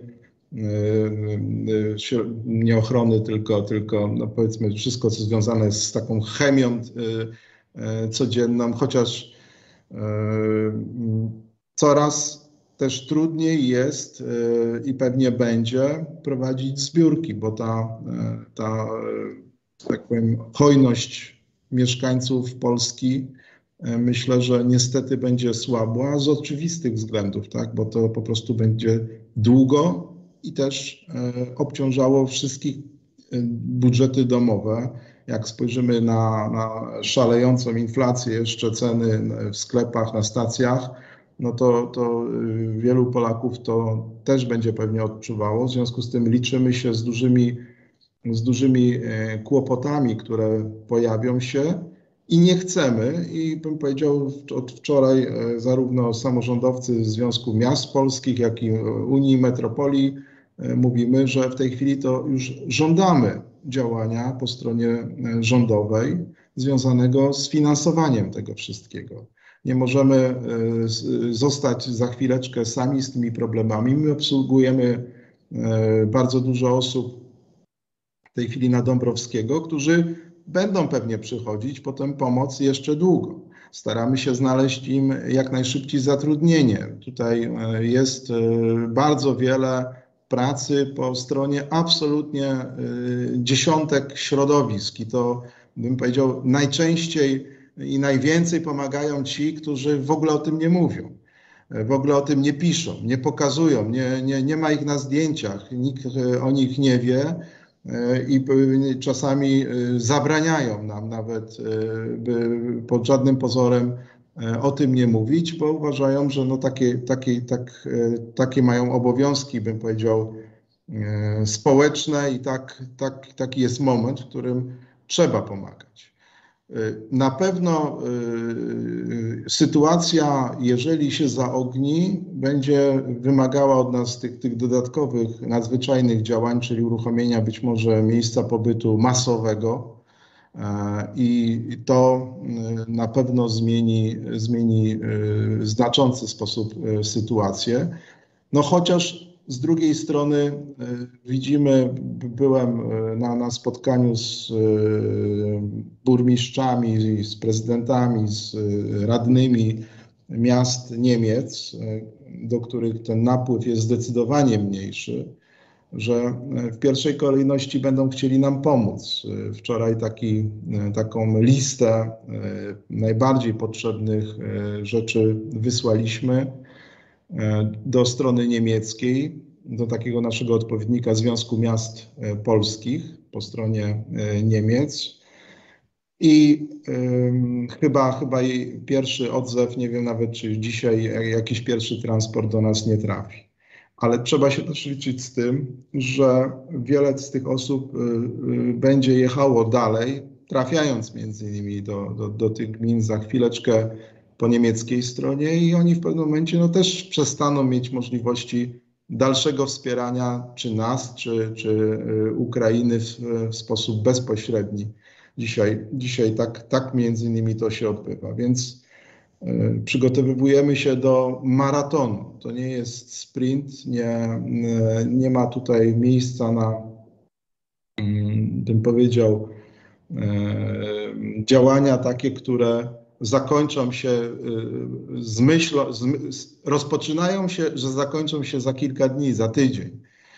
nie ochrony, tylko, tylko no powiedzmy wszystko, co związane z taką chemią codzienną, chociaż coraz też trudniej jest i pewnie będzie prowadzić zbiórki, bo ta, ta tak powiem, hojność mieszkańców Polski myślę, że niestety będzie słabła z oczywistych względów, tak, bo to po prostu będzie długo i też e, obciążało wszystkich e, budżety domowe. Jak spojrzymy na, na szalejącą inflację, jeszcze ceny w sklepach, na stacjach, no to, to y, wielu Polaków to też będzie pewnie odczuwało. W związku z tym liczymy się z dużymi, z dużymi e, kłopotami, które pojawią się i nie chcemy. I bym powiedział, od wczoraj e, zarówno samorządowcy Związku Miast Polskich, jak i Unii Metropolii mówimy, że w tej chwili to już żądamy działania po stronie rządowej związanego z finansowaniem tego wszystkiego. Nie możemy zostać za chwileczkę sami z tymi problemami. My obsługujemy bardzo dużo osób w tej chwili na Dąbrowskiego, którzy będą pewnie przychodzić po tę pomoc jeszcze długo. Staramy się znaleźć im jak najszybciej zatrudnienie. Tutaj jest bardzo wiele pracy po stronie absolutnie y, dziesiątek środowisk i to bym powiedział najczęściej i najwięcej pomagają ci, którzy w ogóle o tym nie mówią, w ogóle o tym nie piszą, nie pokazują, nie, nie, nie ma ich na zdjęciach, nikt o nich nie wie y, i y, czasami y, zabraniają nam nawet, y, by pod żadnym pozorem o tym nie mówić, bo uważają, że no takie, takie, tak, takie mają obowiązki, bym powiedział, społeczne i tak, tak, taki jest moment, w którym trzeba pomagać. Na pewno y, sytuacja, jeżeli się zaogni, będzie wymagała od nas tych, tych dodatkowych, nadzwyczajnych działań, czyli uruchomienia być może miejsca pobytu masowego, i to na pewno zmieni, zmieni w znaczący sposób sytuację. No chociaż z drugiej strony widzimy, byłem na, na spotkaniu z burmistrzami, z prezydentami, z radnymi miast Niemiec, do których ten napływ jest zdecydowanie mniejszy, że w pierwszej kolejności będą chcieli nam pomóc. Wczoraj taki, taką listę najbardziej potrzebnych rzeczy wysłaliśmy do strony niemieckiej, do takiego naszego odpowiednika Związku Miast Polskich po stronie Niemiec. I y, chyba, chyba pierwszy odzew, nie wiem nawet czy dzisiaj jakiś pierwszy transport do nas nie trafi. Ale trzeba się też liczyć z tym, że wiele z tych osób będzie jechało dalej, trafiając między innymi do, do, do tych gmin za chwileczkę po niemieckiej stronie i oni w pewnym momencie no, też przestaną mieć możliwości dalszego wspierania czy nas, czy, czy Ukrainy w, w sposób bezpośredni. Dzisiaj, dzisiaj tak, tak między innymi to się odbywa, więc y, przygotowujemy się do maratonu. To nie jest sprint, nie, y, nie ma tutaj miejsca na, y, bym powiedział, y, działania takie, które zakończą się z myślą, z, rozpoczynają się, że zakończą się za kilka dni, za tydzień.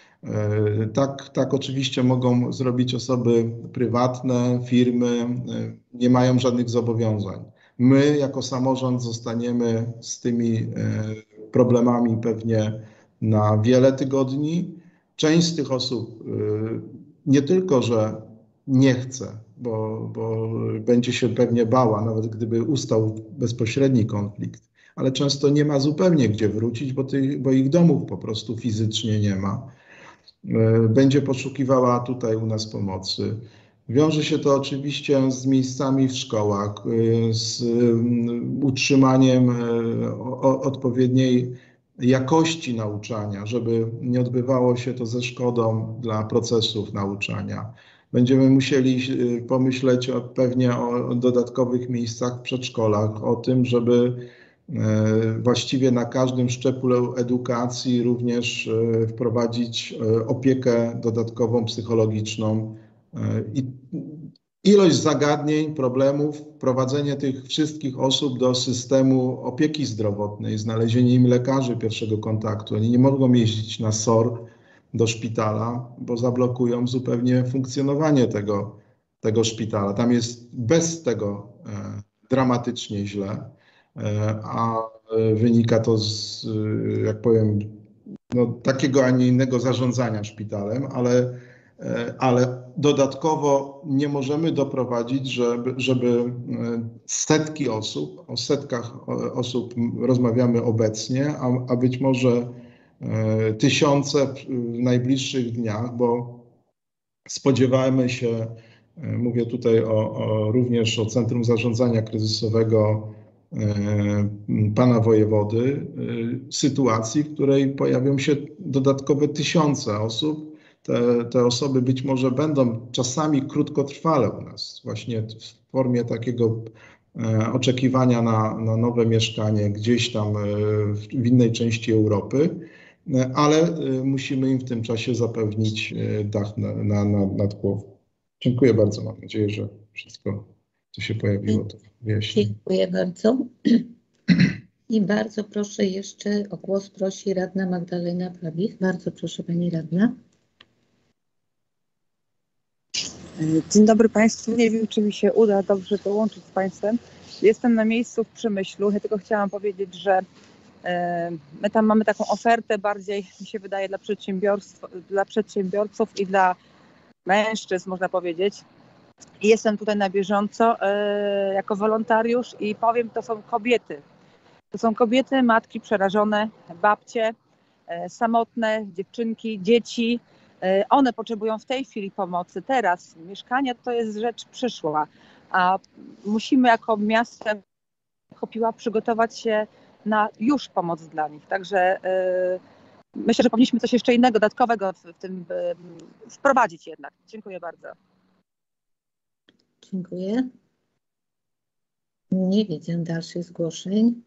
Tak, tak oczywiście mogą zrobić osoby prywatne, firmy, nie mają żadnych zobowiązań. My jako samorząd zostaniemy z tymi problemami pewnie na wiele tygodni. Część z tych osób nie tylko, że nie chce, bo, bo będzie się pewnie bała, nawet gdyby ustał bezpośredni konflikt, ale często nie ma zupełnie gdzie wrócić, bo, ty, bo ich domów po prostu fizycznie nie ma. Będzie poszukiwała tutaj u nas pomocy. Wiąże się to oczywiście z miejscami w szkołach, z utrzymaniem odpowiedniej jakości nauczania, żeby nie odbywało się to ze szkodą dla procesów nauczania. Będziemy musieli pomyśleć o, pewnie o dodatkowych miejscach w przedszkolach, o tym, żeby właściwie na każdym szczeblu edukacji również wprowadzić opiekę dodatkową psychologiczną. I ilość zagadnień, problemów, wprowadzenie tych wszystkich osób do systemu opieki zdrowotnej, znalezienie im lekarzy pierwszego kontaktu. Oni nie mogą jeździć na S O R do szpitala, bo zablokują zupełnie funkcjonowanie tego, tego szpitala. Tam jest bez tego e, dramatycznie źle, e, a wynika to z, jak powiem, no, takiego, a nie innego zarządzania szpitalem, ale, e, ale dodatkowo nie możemy doprowadzić, żeby, żeby setki osób, o setkach osób rozmawiamy obecnie, a, a być może tysiące w najbliższych dniach, bo spodziewamy się, mówię tutaj o, o, również o Centrum Zarządzania Kryzysowego pana wojewody, sytuacji, w której pojawią się dodatkowe tysiące osób. Te, te osoby być może będą czasami krótkotrwale u nas, właśnie w formie takiego oczekiwania na, na nowe mieszkanie gdzieś tam w, w innej części Europy, ale musimy im w tym czasie zapewnić dach na, na, na, nad głową. Dziękuję bardzo. Mam nadzieję, że wszystko, co się pojawiło, to wyjaśnię. Dziękuję bardzo. I bardzo proszę jeszcze o głos prosi radna Magdalena Pawich. Bardzo proszę pani radna. Dzień dobry Państwu. Nie wiem, czy mi się uda dobrze dołączyć z Państwem. Jestem na miejscu w Przemyślu. Ja tylko chciałam powiedzieć, że my tam mamy taką ofertę bardziej, mi się wydaje, dla przedsiębiorstw, dla przedsiębiorców i dla mężczyzn, można powiedzieć. I jestem tutaj na bieżąco e, jako wolontariusz i powiem, to są kobiety. To są kobiety, matki przerażone, babcie, e, samotne, dziewczynki, dzieci. E, one potrzebują w tej chwili pomocy. Teraz mieszkanie to jest rzecz przyszła, a musimy jako miasto, jako Piła przygotować się na już pomoc dla nich. Także yy, myślę, że powinniśmy coś jeszcze innego, dodatkowego w, w tym yy, wprowadzić jednak. Dziękuję bardzo. Dziękuję. Nie widzę dalszych zgłoszeń.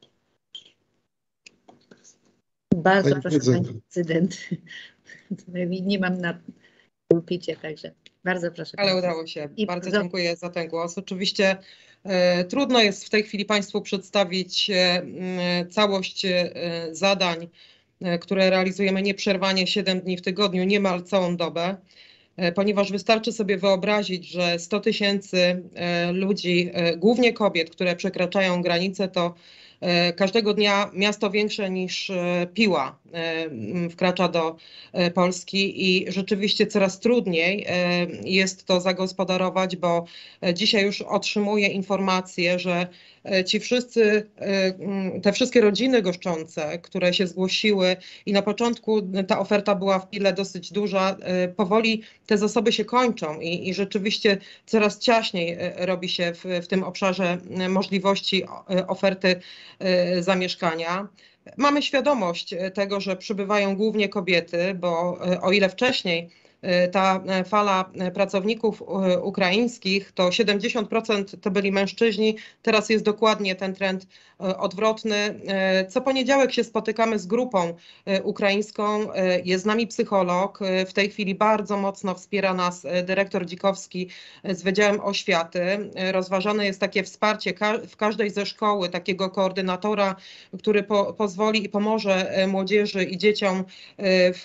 Bardzo Pani proszę prezydent. pani prezydent. Nie mam na pulpicie, także bardzo proszę. Ale pani. udało się. I bardzo bardzo- dziękuję za ten głos. Oczywiście e, trudno jest w tej chwili Państwu przedstawić e, m, całość e, zadań, e, które realizujemy nieprzerwanie siedem dni w tygodniu, niemal całą dobę, e, ponieważ wystarczy sobie wyobrazić, że sto tysięcy e, ludzi, e, głównie kobiet, które przekraczają granice, to Każdego dnia miasto większe niż Piła wkracza do Polski i rzeczywiście coraz trudniej jest to zagospodarować, bo dzisiaj już otrzymuję informację, że ci wszyscy, te wszystkie rodziny goszczące, które się zgłosiły i na początku ta oferta była w Pile dosyć duża, powoli te zasoby się kończą i, i rzeczywiście coraz ciaśniej robi się w, w tym obszarze możliwości oferty zamieszkania. Mamy świadomość tego, że przybywają głównie kobiety, bo o ile wcześniej ta fala pracowników ukraińskich to siedemdziesiąt procent to byli mężczyźni, teraz jest dokładnie ten trend odwrotny. Co poniedziałek się spotykamy z grupą ukraińską, jest z nami psycholog, w tej chwili bardzo mocno wspiera nas dyrektor Dzikowski z Wydziałem Oświaty. Rozważane jest takie wsparcie w każdej ze szkoły, takiego koordynatora, który po, pozwoli i pomoże młodzieży i dzieciom w,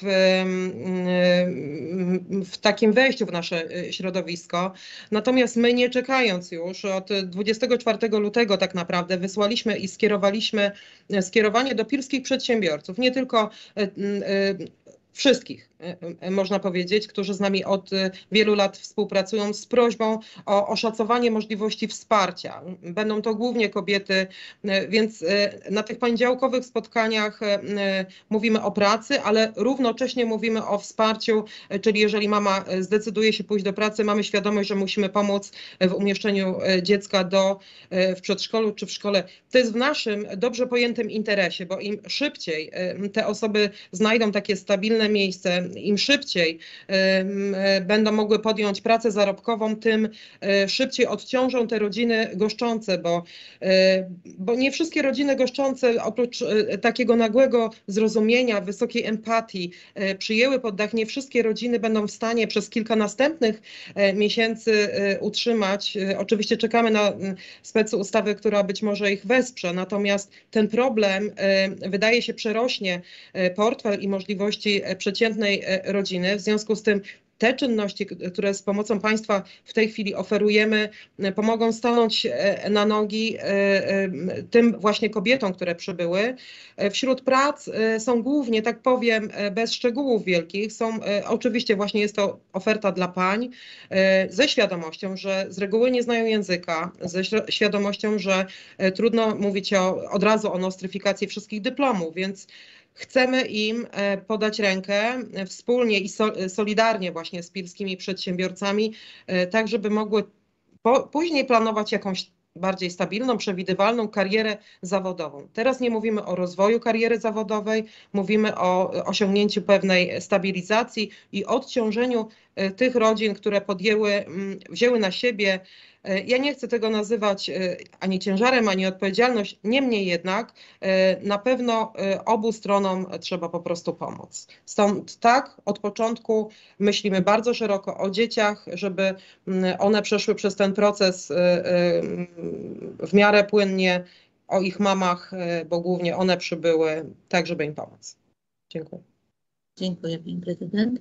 w takim wejściu w nasze środowisko. Natomiast my, nie czekając już, od dwudziestego czwartego lutego tak naprawdę wysłaliśmy i skierowaliśmy skierowanie do pilskich przedsiębiorców, nie tylko wszystkich, można powiedzieć, którzy z nami od wielu lat współpracują, z prośbą o oszacowanie możliwości wsparcia. Będą to głównie kobiety, więc na tych poniedziałkowych spotkaniach mówimy o pracy, ale równocześnie mówimy o wsparciu, czyli jeżeli mama zdecyduje się pójść do pracy, mamy świadomość, że musimy pomóc w umieszczeniu dziecka do, w przedszkolu czy w szkole. To jest w naszym dobrze pojętym interesie, bo im szybciej te osoby znajdą takie stabilne miejsce, im szybciej y, będą mogły podjąć pracę zarobkową, tym y, szybciej odciążą te rodziny goszczące, bo, y, bo nie wszystkie rodziny goszczące oprócz y, takiego nagłego zrozumienia, wysokiej empatii y, przyjęły pod dach. Nie wszystkie rodziny będą w stanie przez kilka następnych y, miesięcy y, utrzymać. Y, oczywiście czekamy na y, specustawę, która być może ich wesprze, natomiast ten problem y, wydaje się przerośnie y, portfel i możliwości y, przeciętnej rodziny. W związku z tym te czynności, które z pomocą państwa w tej chwili oferujemy, pomogą stanąć na nogi tym właśnie kobietom, które przybyły. Wśród prac są głównie, tak powiem, bez szczegółów wielkich, są oczywiście właśnie jest to oferta dla pań, ze świadomością, że z reguły nie znają języka, ze świadomością, że trudno mówić o, od razu o nostryfikacji wszystkich dyplomów, więc chcemy im podać rękę wspólnie i solidarnie właśnie z pilskimi przedsiębiorcami, tak żeby mogły po, później planować jakąś bardziej stabilną, przewidywalną karierę zawodową. Teraz nie mówimy o rozwoju kariery zawodowej, mówimy o osiągnięciu pewnej stabilizacji i odciążeniu tych rodzin, które podjęły, wzięły na siebie, ja nie chcę tego nazywać ani ciężarem, ani odpowiedzialność, niemniej jednak na pewno obu stronom trzeba po prostu pomóc. Stąd tak, od początku myślimy bardzo szeroko o dzieciach, żeby one przeszły przez ten proces w miarę płynnie, o ich mamach, bo głównie one przybyły, tak żeby im pomóc. Dziękuję. Dziękuję, pani prezydent.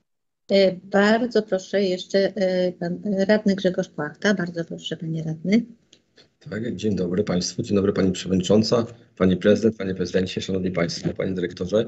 Bardzo proszę jeszcze pan radny Grzegorz Płachta. Bardzo proszę, panie radny. Tak, dzień dobry państwu, dzień dobry pani przewodnicząca, pani prezydent, panie prezydencie, szanowni państwo, panie dyrektorze.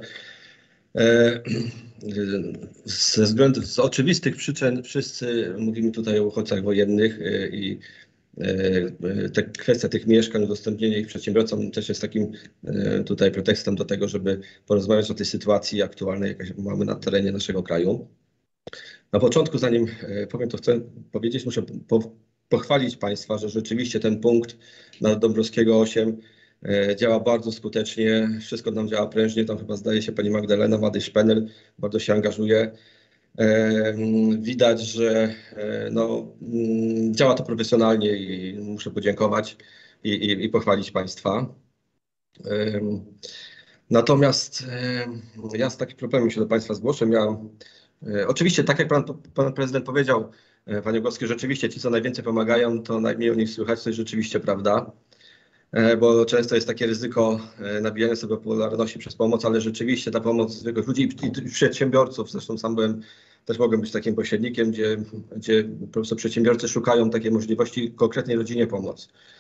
Ze względów, z oczywistych przyczyn wszyscy mówimy tutaj o uchodźcach wojennych i te kwestia tych mieszkań, udostępnienie ich przedsiębiorcom też jest takim tutaj pretekstem do tego, żeby porozmawiać o tej sytuacji aktualnej, jaką mamy na terenie naszego kraju. Na początku, zanim powiem, to chcę powiedzieć, muszę po, pochwalić państwa, że rzeczywiście ten punkt na Dąbrowskiego osiem działa bardzo skutecznie, wszystko nam działa prężnie, tam chyba zdaje się pani Magdalena Wady-Szpenel bardzo się angażuje. Widać, że no, działa to profesjonalnie i muszę podziękować i, i, i pochwalić państwa. Natomiast ja z takim problemem się do państwa zgłoszę. Miałem, oczywiście, tak jak pan, pan prezydent powiedział, panie Ogłowski, rzeczywiście ci, co najwięcej pomagają, to najmniej o nich słychać, to jest rzeczywiście prawda. Bo często jest takie ryzyko nabijania sobie popularności przez pomoc, ale rzeczywiście ta pomoc zwykłych ludzi i przedsiębiorców, zresztą sam byłem, też mogłem być takim pośrednikiem, gdzie, gdzie po prostu przedsiębiorcy szukają takiej możliwości konkretnej rodzinie pomóc.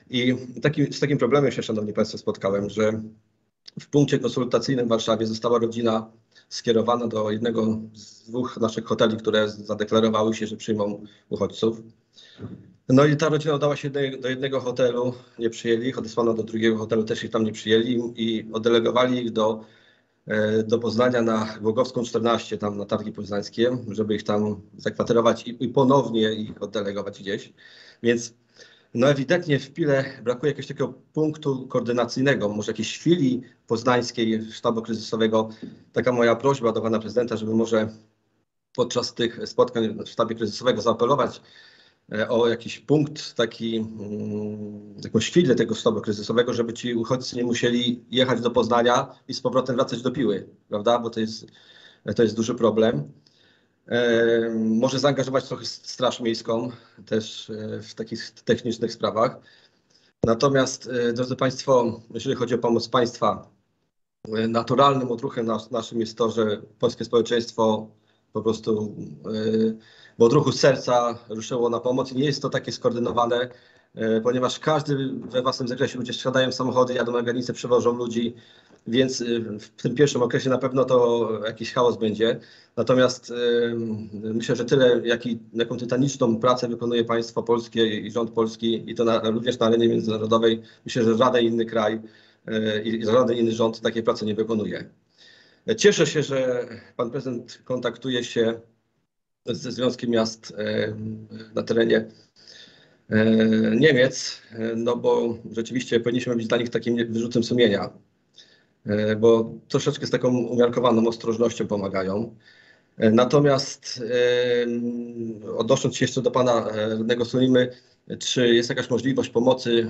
I taki, z takim problemem się, Szanowni Państwo, spotkałem, że w punkcie konsultacyjnym w Warszawie została rodzina skierowana do jednego z dwóch naszych hoteli, które zadeklarowały się, że przyjmą uchodźców. No i ta rodzina udała się do, do jednego hotelu, nie przyjęli ich, odesłano do drugiego hotelu, też ich tam nie przyjęli i oddelegowali ich do, do Poznania na Głogowską czternaście, tam na Targi Poznańskie, żeby ich tam zakwaterować i, i ponownie ich oddelegować gdzieś. Więc no ewidentnie w Pile brakuje jakiegoś takiego punktu koordynacyjnego, może jakiejś filii poznańskiej sztabu kryzysowego. Taka moja prośba do pana prezydenta, żeby może podczas tych spotkań w sztabie kryzysowego zaapelować o jakiś punkt, taki, jakąś chwilę tego sztabu kryzysowego, żeby ci uchodźcy nie musieli jechać do Poznania i z powrotem wracać do Piły, prawda? Bo to jest, to jest duży problem. E, może zaangażować trochę Straż Miejską też w takich technicznych sprawach. Natomiast, e, drodzy Państwo, jeżeli chodzi o pomoc państwa, e, naturalnym odruchem nas, naszym jest to, że polskie społeczeństwo po prostu e, w odruchu serca ruszyło na pomoc. Nie jest to takie skoordynowane, e, ponieważ każdy we własnym zakresie, ludzie wsiadają w samochody, jadą na granicę, przywożą ludzi, więc w tym pierwszym okresie na pewno to jakiś chaos będzie. Natomiast y, myślę, że tyle, jaki, jaką tytaniczną pracę wykonuje państwo polskie i rząd polski, i to na, również na arenie międzynarodowej, myślę, że żaden inny kraj y, i żaden inny rząd takiej pracy nie wykonuje. Cieszę się, że pan prezydent kontaktuje się ze Związkiem Miast y, na terenie y, Niemiec, y, no bo rzeczywiście powinniśmy być dla nich takim wyrzutem sumienia, bo troszeczkę z taką umiarkowaną ostrożnością pomagają. Natomiast odnosząc się jeszcze do pana radnego Sulimy, czy jest jakaś możliwość pomocy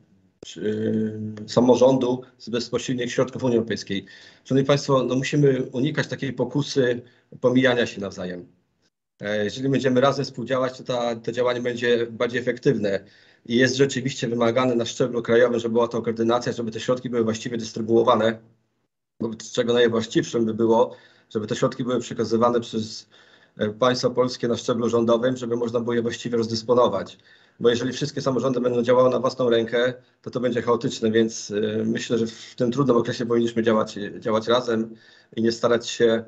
samorządu z bezpośrednich środków Unii Europejskiej? Szanowni Państwo, no musimy unikać takiej pokusy pomijania się nawzajem. Jeżeli będziemy razem współdziałać, to ta, to działanie będzie bardziej efektywne i jest rzeczywiście wymagane na szczeblu krajowym, żeby była to koordynacja, żeby te środki były właściwie dystrybuowane, wobec czego najwłaściwszym by było, żeby te środki były przekazywane przez państwo polskie na szczeblu rządowym, żeby można było je właściwie rozdysponować. Bo jeżeli wszystkie samorządy będą działały na własną rękę, to to będzie chaotyczne, więc myślę, że w tym trudnym okresie powinniśmy działać, działać razem i nie starać się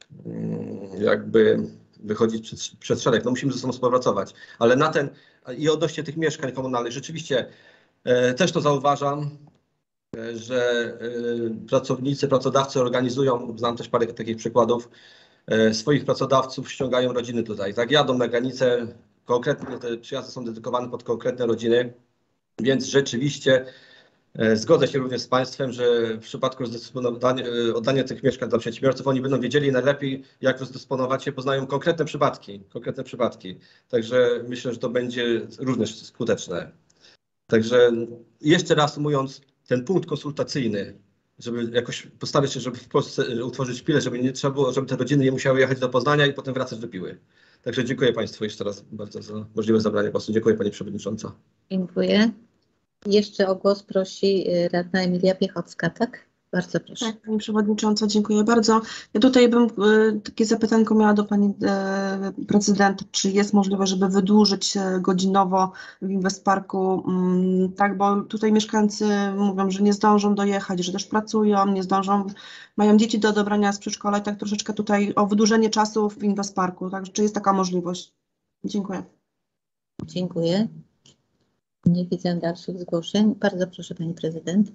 jakby wychodzić przed, przed szereg. No musimy ze sobą współpracować. Ale na ten i odnośnie tych mieszkań komunalnych, rzeczywiście e, też to zauważam, e, że e, pracownicy, pracodawcy organizują, znam też parę takich przykładów, e, swoich pracodawców ściągają rodziny tutaj. Tak, jadą na granicę, konkretnie te przyjazdy są dedykowane pod konkretne rodziny, więc rzeczywiście e, zgodzę się również z państwem, że w przypadku oddania tych mieszkań dla przedsiębiorców, oni będą wiedzieli najlepiej, jak rozdysponować je, poznają konkretne przypadki, konkretne przypadki. Także myślę, że to będzie również skuteczne. Także jeszcze raz mówiąc, ten punkt konsultacyjny, żeby jakoś postarać się, żeby w Polsce utworzyć Pilę, żeby nie trzeba było, żeby te rodziny nie musiały jechać do Poznania i potem wracać do Piły. Także dziękuję Państwu jeszcze raz bardzo za możliwe zabranie głosu. Dziękuję Pani Przewodnicząca. Dziękuję. Jeszcze o głos prosi radna Emilia Piechocka, tak? Bardzo proszę. Tak, Pani Przewodnicząca, dziękuję bardzo. Ja tutaj bym y, takie zapytanko miała do Pani y, Prezydenta, czy jest możliwe, żeby wydłużyć y, godzinowo w Inwestparku, y, tak, bo tutaj mieszkańcy mówią, że nie zdążą dojechać, że też pracują, nie zdążą, mają dzieci do odebrania z przedszkola i tak troszeczkę tutaj o wydłużenie czasu w Inwestparku, także czy jest taka możliwość? Dziękuję. Dziękuję. Nie widzę dalszych zgłoszeń. Bardzo proszę Pani Prezydent.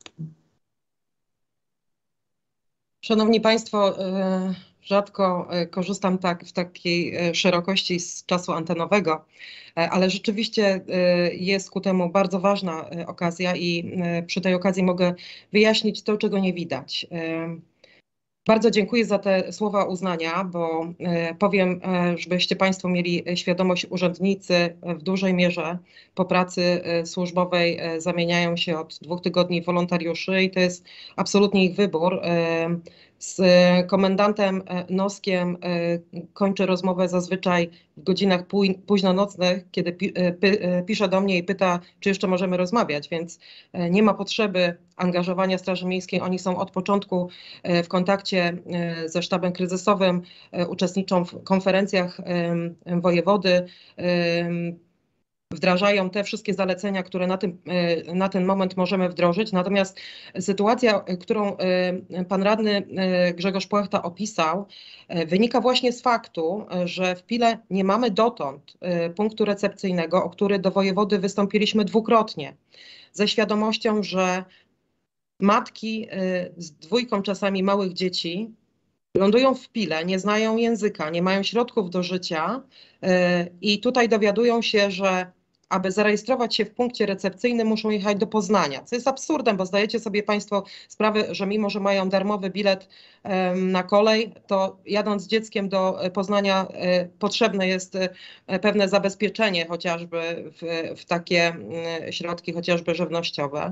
Szanowni Państwo, rzadko korzystam tak w takiej szerokości z czasu antenowego, ale rzeczywiście jest ku temu bardzo ważna okazja i przy tej okazji mogę wyjaśnić to, czego nie widać. Bardzo dziękuję za te słowa uznania, bo powiem, żebyście Państwo mieli świadomość, urzędnicy w dużej mierze po pracy służbowej zamieniają się od dwóch tygodni w wolontariuszy i to jest absolutnie ich wybór. Z komendantem Noskiem kończę rozmowę zazwyczaj w godzinach późnonocnych, kiedy pi, py, pisze do mnie i pyta, czy jeszcze możemy rozmawiać, więc nie ma potrzeby angażowania Straży Miejskiej. Oni są od początku w kontakcie ze sztabem kryzysowym, uczestniczą w konferencjach wojewody. wdrażają te wszystkie zalecenia, które na, tym, na ten moment możemy wdrożyć. Natomiast sytuacja, którą pan radny Grzegorz Płachta opisał, wynika właśnie z faktu, że w Pile nie mamy dotąd punktu recepcyjnego, o który do wojewody wystąpiliśmy dwukrotnie, ze świadomością, że matki z dwójką czasami małych dzieci lądują w Pile, nie znają języka, nie mają środków do życia i tutaj dowiadują się, że aby zarejestrować się w punkcie recepcyjnym, muszą jechać do Poznania, co jest absurdem, bo zdajecie sobie Państwo sprawę, że mimo, że mają darmowy bilet na kolej, to jadąc z dzieckiem do Poznania potrzebne jest pewne zabezpieczenie chociażby w, w takie środki chociażby żywnościowe.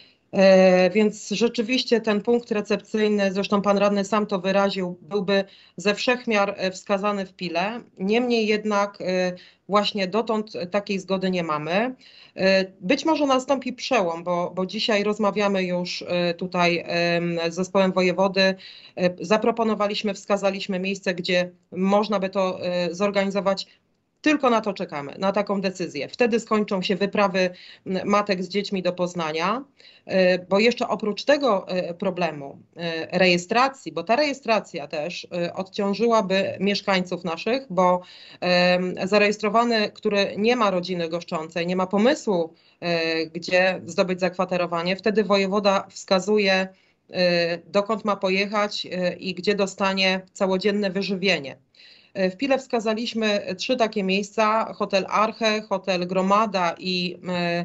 Więc rzeczywiście ten punkt recepcyjny, zresztą pan radny sam to wyraził, byłby ze wszech miar wskazany w Pile. Niemniej jednak właśnie dotąd takiej zgody nie mamy. Być może nastąpi przełom, bo, bo dzisiaj rozmawiamy już tutaj z zespołem wojewody. Zaproponowaliśmy, wskazaliśmy miejsce, gdzie można by to zorganizować. Tylko na to czekamy, na taką decyzję. Wtedy skończą się wyprawy matek z dziećmi do Poznania, bo jeszcze oprócz tego problemu rejestracji, bo ta rejestracja też odciążyłaby mieszkańców naszych, bo zarejestrowany, który nie ma rodziny goszczącej, nie ma pomysłu, gdzie zdobyć zakwaterowanie, wtedy wojewoda wskazuje, dokąd ma pojechać i gdzie dostanie całodzienne wyżywienie. W Pile wskazaliśmy trzy takie miejsca, hotel Arche, hotel Gromada i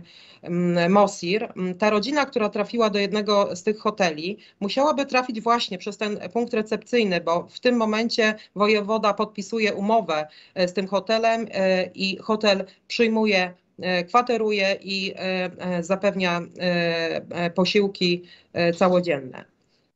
Mosir. Ta rodzina, która trafiła do jednego z tych hoteli, musiałaby trafić właśnie przez ten punkt recepcyjny, bo w tym momencie wojewoda podpisuje umowę z tym hotelem i hotel przyjmuje, kwateruje i zapewnia posiłki całodzienne.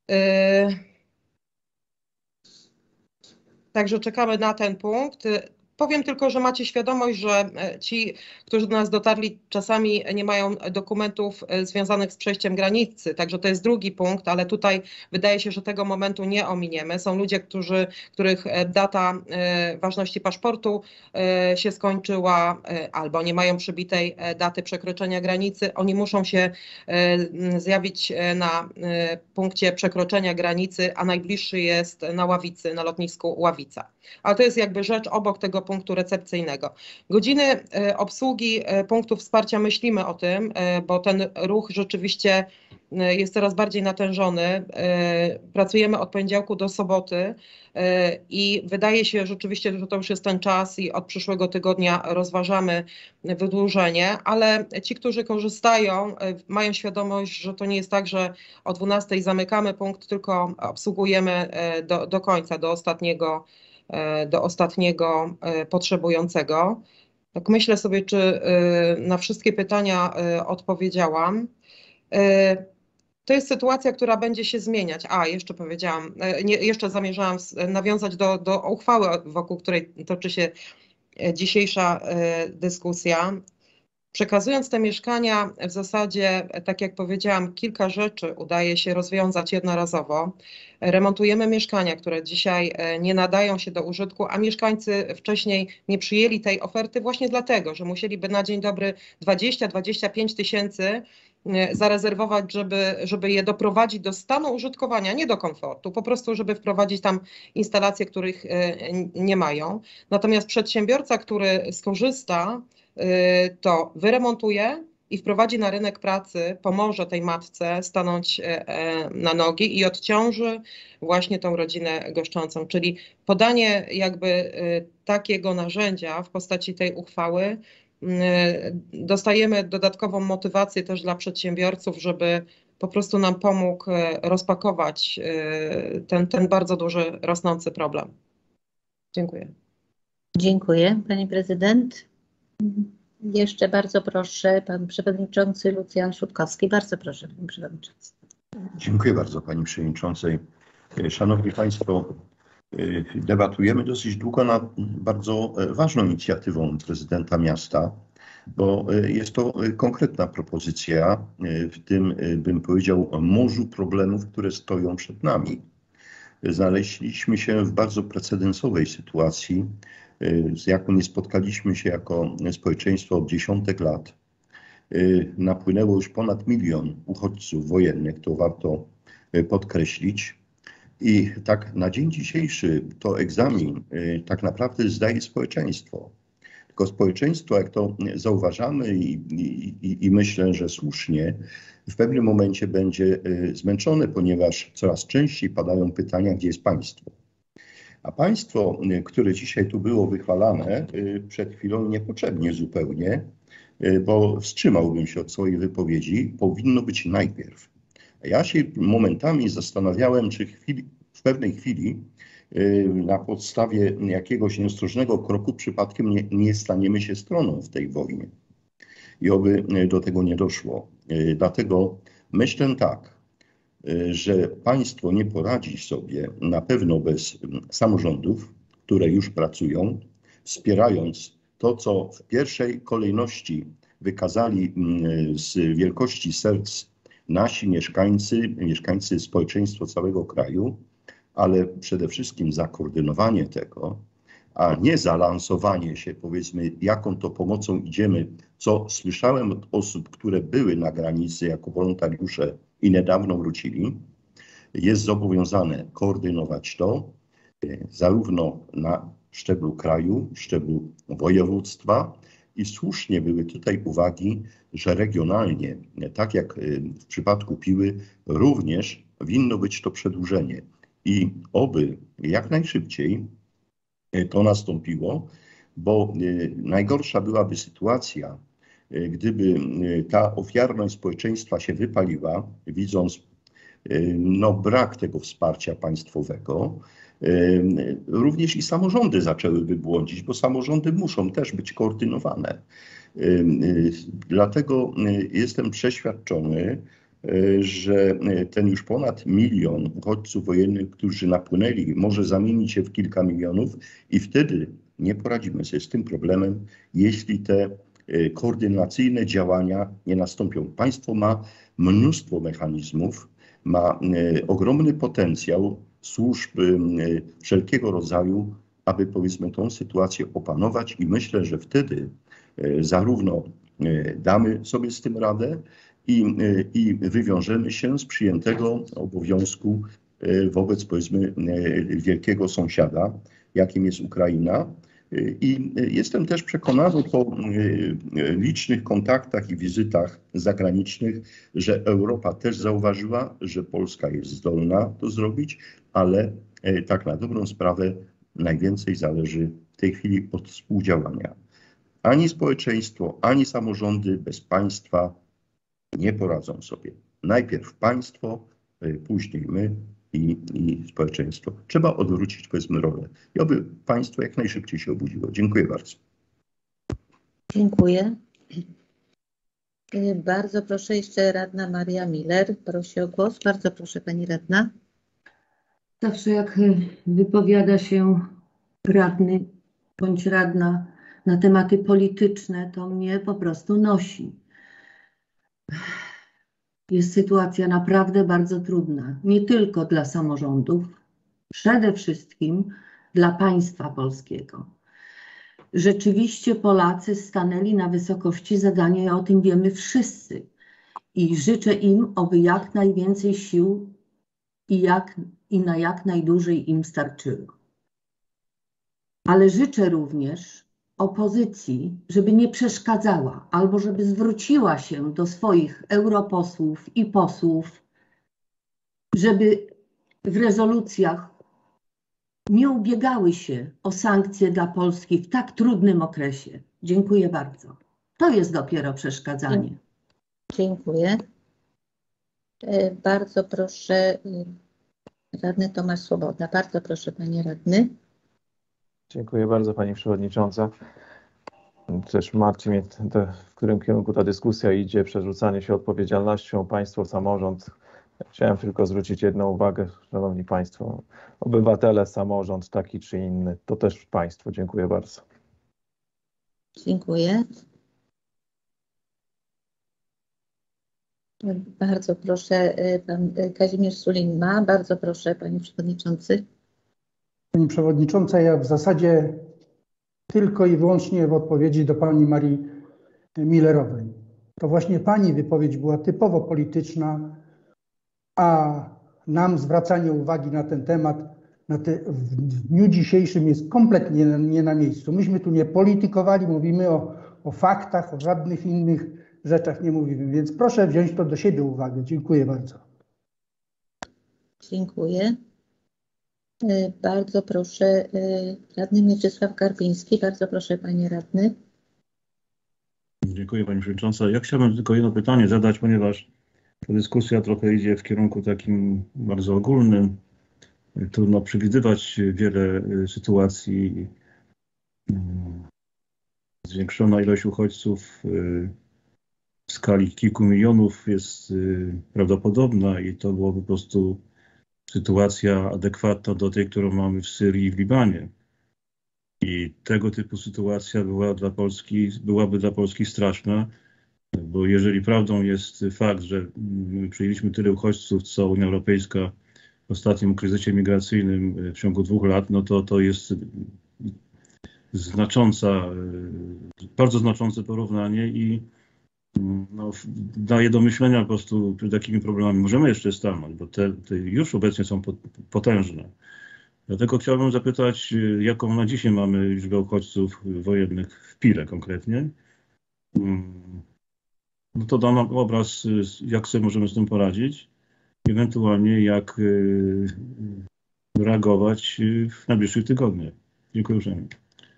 Także czekamy na ten punkt. Powiem tylko, że macie świadomość, że ci, którzy do nas dotarli, czasami nie mają dokumentów związanych z przejściem granicy. Także to jest drugi punkt, ale tutaj wydaje się, że tego momentu nie ominiemy. Są ludzie, którzy, których data ważności paszportu się skończyła albo nie mają przybitej daty przekroczenia granicy. Oni muszą się zjawić na punkcie przekroczenia granicy, a najbliższy jest na Ławicy, na lotnisku Ławica. Ale to jest jakby rzecz obok tego punktu recepcyjnego. Godziny obsługi punktów wsparcia, myślimy o tym, bo ten ruch rzeczywiście jest coraz bardziej natężony. Pracujemy od poniedziałku do soboty i wydaje się rzeczywiście, że to już jest ten czas i od przyszłego tygodnia rozważamy wydłużenie, ale ci, którzy korzystają, mają świadomość, że to nie jest tak, że o dwunastej zamykamy punkt, tylko obsługujemy do, do końca, do ostatniego do ostatniego potrzebującego. Tak myślę sobie, czy na wszystkie pytania odpowiedziałam. To jest sytuacja, która będzie się zmieniać. A, jeszcze powiedziałam, nie, jeszcze zamierzałam nawiązać do, do uchwały, wokół której toczy się dzisiejsza dyskusja. Przekazując te mieszkania, w zasadzie, tak jak powiedziałam, kilka rzeczy udaje się rozwiązać jednorazowo. Remontujemy mieszkania, które dzisiaj nie nadają się do użytku, a mieszkańcy wcześniej nie przyjęli tej oferty właśnie dlatego, że musieliby na dzień dobry dwadzieścia do dwudziestu pięciu tysięcy zarezerwować, żeby, żeby je doprowadzić do stanu użytkowania, nie do komfortu, po prostu żeby wprowadzić tam instalacje, których nie mają. Natomiast przedsiębiorca, który skorzysta, to wyremontuje i wprowadzi na rynek pracy, pomoże tej matce stanąć na nogi i odciąży właśnie tą rodzinę goszczącą. Czyli podanie jakby takiego narzędzia w postaci tej uchwały, dostajemy dodatkową motywację też dla przedsiębiorców, żeby po prostu nam pomógł rozpakować ten, ten bardzo duży, rosnący problem. Dziękuję. Dziękuję, pani prezydent. Jeszcze bardzo proszę, pan przewodniczący Lucjan Szutkowski. Bardzo proszę, panie przewodniczący. Dziękuję bardzo, pani przewodniczącej. Szanowni państwo, debatujemy dosyć długo nad bardzo ważną inicjatywą prezydenta miasta, bo jest to konkretna propozycja w tym, bym powiedział, morzu problemów, które stoją przed nami. Znaleźliśmy się w bardzo precedensowej sytuacji, z jaką nie spotkaliśmy się jako społeczeństwo od dziesiątek lat. Napłynęło już ponad milion uchodźców wojennych, to warto podkreślić. I tak na dzień dzisiejszy to egzamin tak naprawdę zdaje społeczeństwo. Tylko społeczeństwo, jak to zauważamy i, i, i myślę, że słusznie, w pewnym momencie będzie zmęczone, ponieważ coraz częściej padają pytania, gdzie jest państwo. A państwo, które dzisiaj tu było wychwalane przed chwilą niepotrzebnie zupełnie, bo wstrzymałbym się od swojej wypowiedzi, powinno być najpierw. Ja się momentami zastanawiałem, czy chwili, w pewnej chwili na podstawie jakiegoś nieostrożnego kroku przypadkiem nie, nie staniemy się stroną w tej wojnie. I oby do tego nie doszło. Dlatego myślę tak, że państwo nie poradzi sobie na pewno bez samorządów, które już pracują, wspierając to, co w pierwszej kolejności wykazali z wielkości serc nasi mieszkańcy, mieszkańcy społeczeństwo całego kraju, ale przede wszystkim zakoordynowanie tego, a nie zalansowanie się, powiedzmy, jaką to pomocą idziemy, co słyszałem od osób, które były na granicy jako wolontariusze i niedawno wrócili, jest zobowiązane koordynować to zarówno na szczeblu kraju, szczeblu województwa i słusznie były tutaj uwagi, że regionalnie, tak jak w przypadku Piły, również winno być to przedłużenie. I oby jak najszybciej to nastąpiło, bo najgorsza byłaby sytuacja, gdyby ta ofiarność społeczeństwa się wypaliła, widząc no, brak tego wsparcia państwowego. Również i samorządy zaczęłyby błądzić, bo samorządy muszą też być koordynowane. Dlatego jestem przeświadczony, że ten już ponad milion uchodźców wojennych, którzy napłynęli, może zamienić się w kilka milionów i wtedy nie poradzimy sobie z tym problemem, jeśli te koordynacyjne działania nie nastąpią. Państwo ma mnóstwo mechanizmów, ma ogromny potencjał służb wszelkiego rodzaju, aby powiedzmy tą sytuację opanować i myślę, że wtedy zarówno damy sobie z tym radę i, i wywiążemy się z przyjętego obowiązku wobec powiedzmy wielkiego sąsiada, jakim jest Ukraina. I jestem też przekonany po licznych kontaktach i wizytach zagranicznych, że Europa też zauważyła, że Polska jest zdolna to zrobić, ale tak na dobrą sprawę najwięcej zależy w tej chwili od współdziałania. Ani społeczeństwo, ani samorządy bez państwa nie poradzą sobie. Najpierw państwo, później my i, i społeczeństwo. Trzeba odwrócić, powiedzmy, rolę. I oby państwo jak najszybciej się obudziło. Dziękuję bardzo. Dziękuję. Bardzo proszę, jeszcze radna Maria Miller prosi o głos. Bardzo proszę, pani radna. Zawsze jak wypowiada się radny bądź radna na tematy polityczne, to mnie po prostu nosi. Jest sytuacja naprawdę bardzo trudna. Nie tylko dla samorządów, przede wszystkim dla państwa polskiego. Rzeczywiście Polacy stanęli na wysokości zadania i o tym wiemy wszyscy. I życzę im, oby jak najwięcej sił i, jak, i na jak najdłużej im starczyło. Ale życzę również opozycji, żeby nie przeszkadzała, albo żeby zwróciła się do swoich europosłów i posłów, żeby w rezolucjach nie ubiegały się o sankcje dla Polski w tak trudnym okresie. Dziękuję bardzo. To jest dopiero przeszkadzanie. Dziękuję. Bardzo proszę, radny Tomasz Swoboda. Bardzo proszę, panie radny. Dziękuję bardzo, pani przewodnicząca. Też martwi mnie, te, w którym kierunku ta dyskusja idzie, przerzucanie się odpowiedzialnością państwo, samorząd. Chciałem tylko zwrócić jedną uwagę, szanowni państwo. Obywatele, samorząd taki czy inny, to też państwo. Dziękuję bardzo. Dziękuję. Bardzo proszę, pan Kazimierz Sulin-Ma. Bardzo proszę, panie przewodniczący. Pani przewodnicząca, ja w zasadzie tylko i wyłącznie w odpowiedzi do pani Marii Millerowej. To właśnie pani wypowiedź była typowo polityczna, a nam zwracanie uwagi na ten temat na te, w dniu dzisiejszym jest kompletnie nie na miejscu. Myśmy tu nie politykowali, mówimy o, o faktach, o żadnych innych rzeczach nie mówimy, więc proszę wziąć to do siebie uwagę. Dziękuję bardzo. Dziękuję. Bardzo proszę, radny Mieczysław Karpiński. Bardzo proszę, panie radny. Dziękuję, pani przewodnicząca. Ja chciałbym tylko jedno pytanie zadać, ponieważ ta dyskusja trochę idzie w kierunku takim bardzo ogólnym. Trudno przewidywać wiele sytuacji. Zwiększona ilość uchodźców w skali kilku milionów jest prawdopodobna i to była po prostu sytuacja adekwatna do tej, którą mamy w Syrii i w Libanie. I tego typu sytuacja była dla Polski, byłaby dla Polski straszna, bo jeżeli prawdą jest fakt, że przyjęliśmy tyle uchodźców, co Unia Europejska w ostatnim kryzysie migracyjnym w ciągu dwóch lat, no to to jest znacząca, bardzo znaczące porównanie i no, daje do myślenia po prostu, przed jakimi problemami możemy jeszcze stanąć, bo te, te już obecnie są potężne. Dlatego chciałbym zapytać, jaką na dzisiaj mamy liczbę uchodźców wojennych w Pile konkretnie. No to da nam obraz, jak sobie możemy z tym poradzić, ewentualnie jak reagować w najbliższych tygodniach. Dziękuję uprzejmie.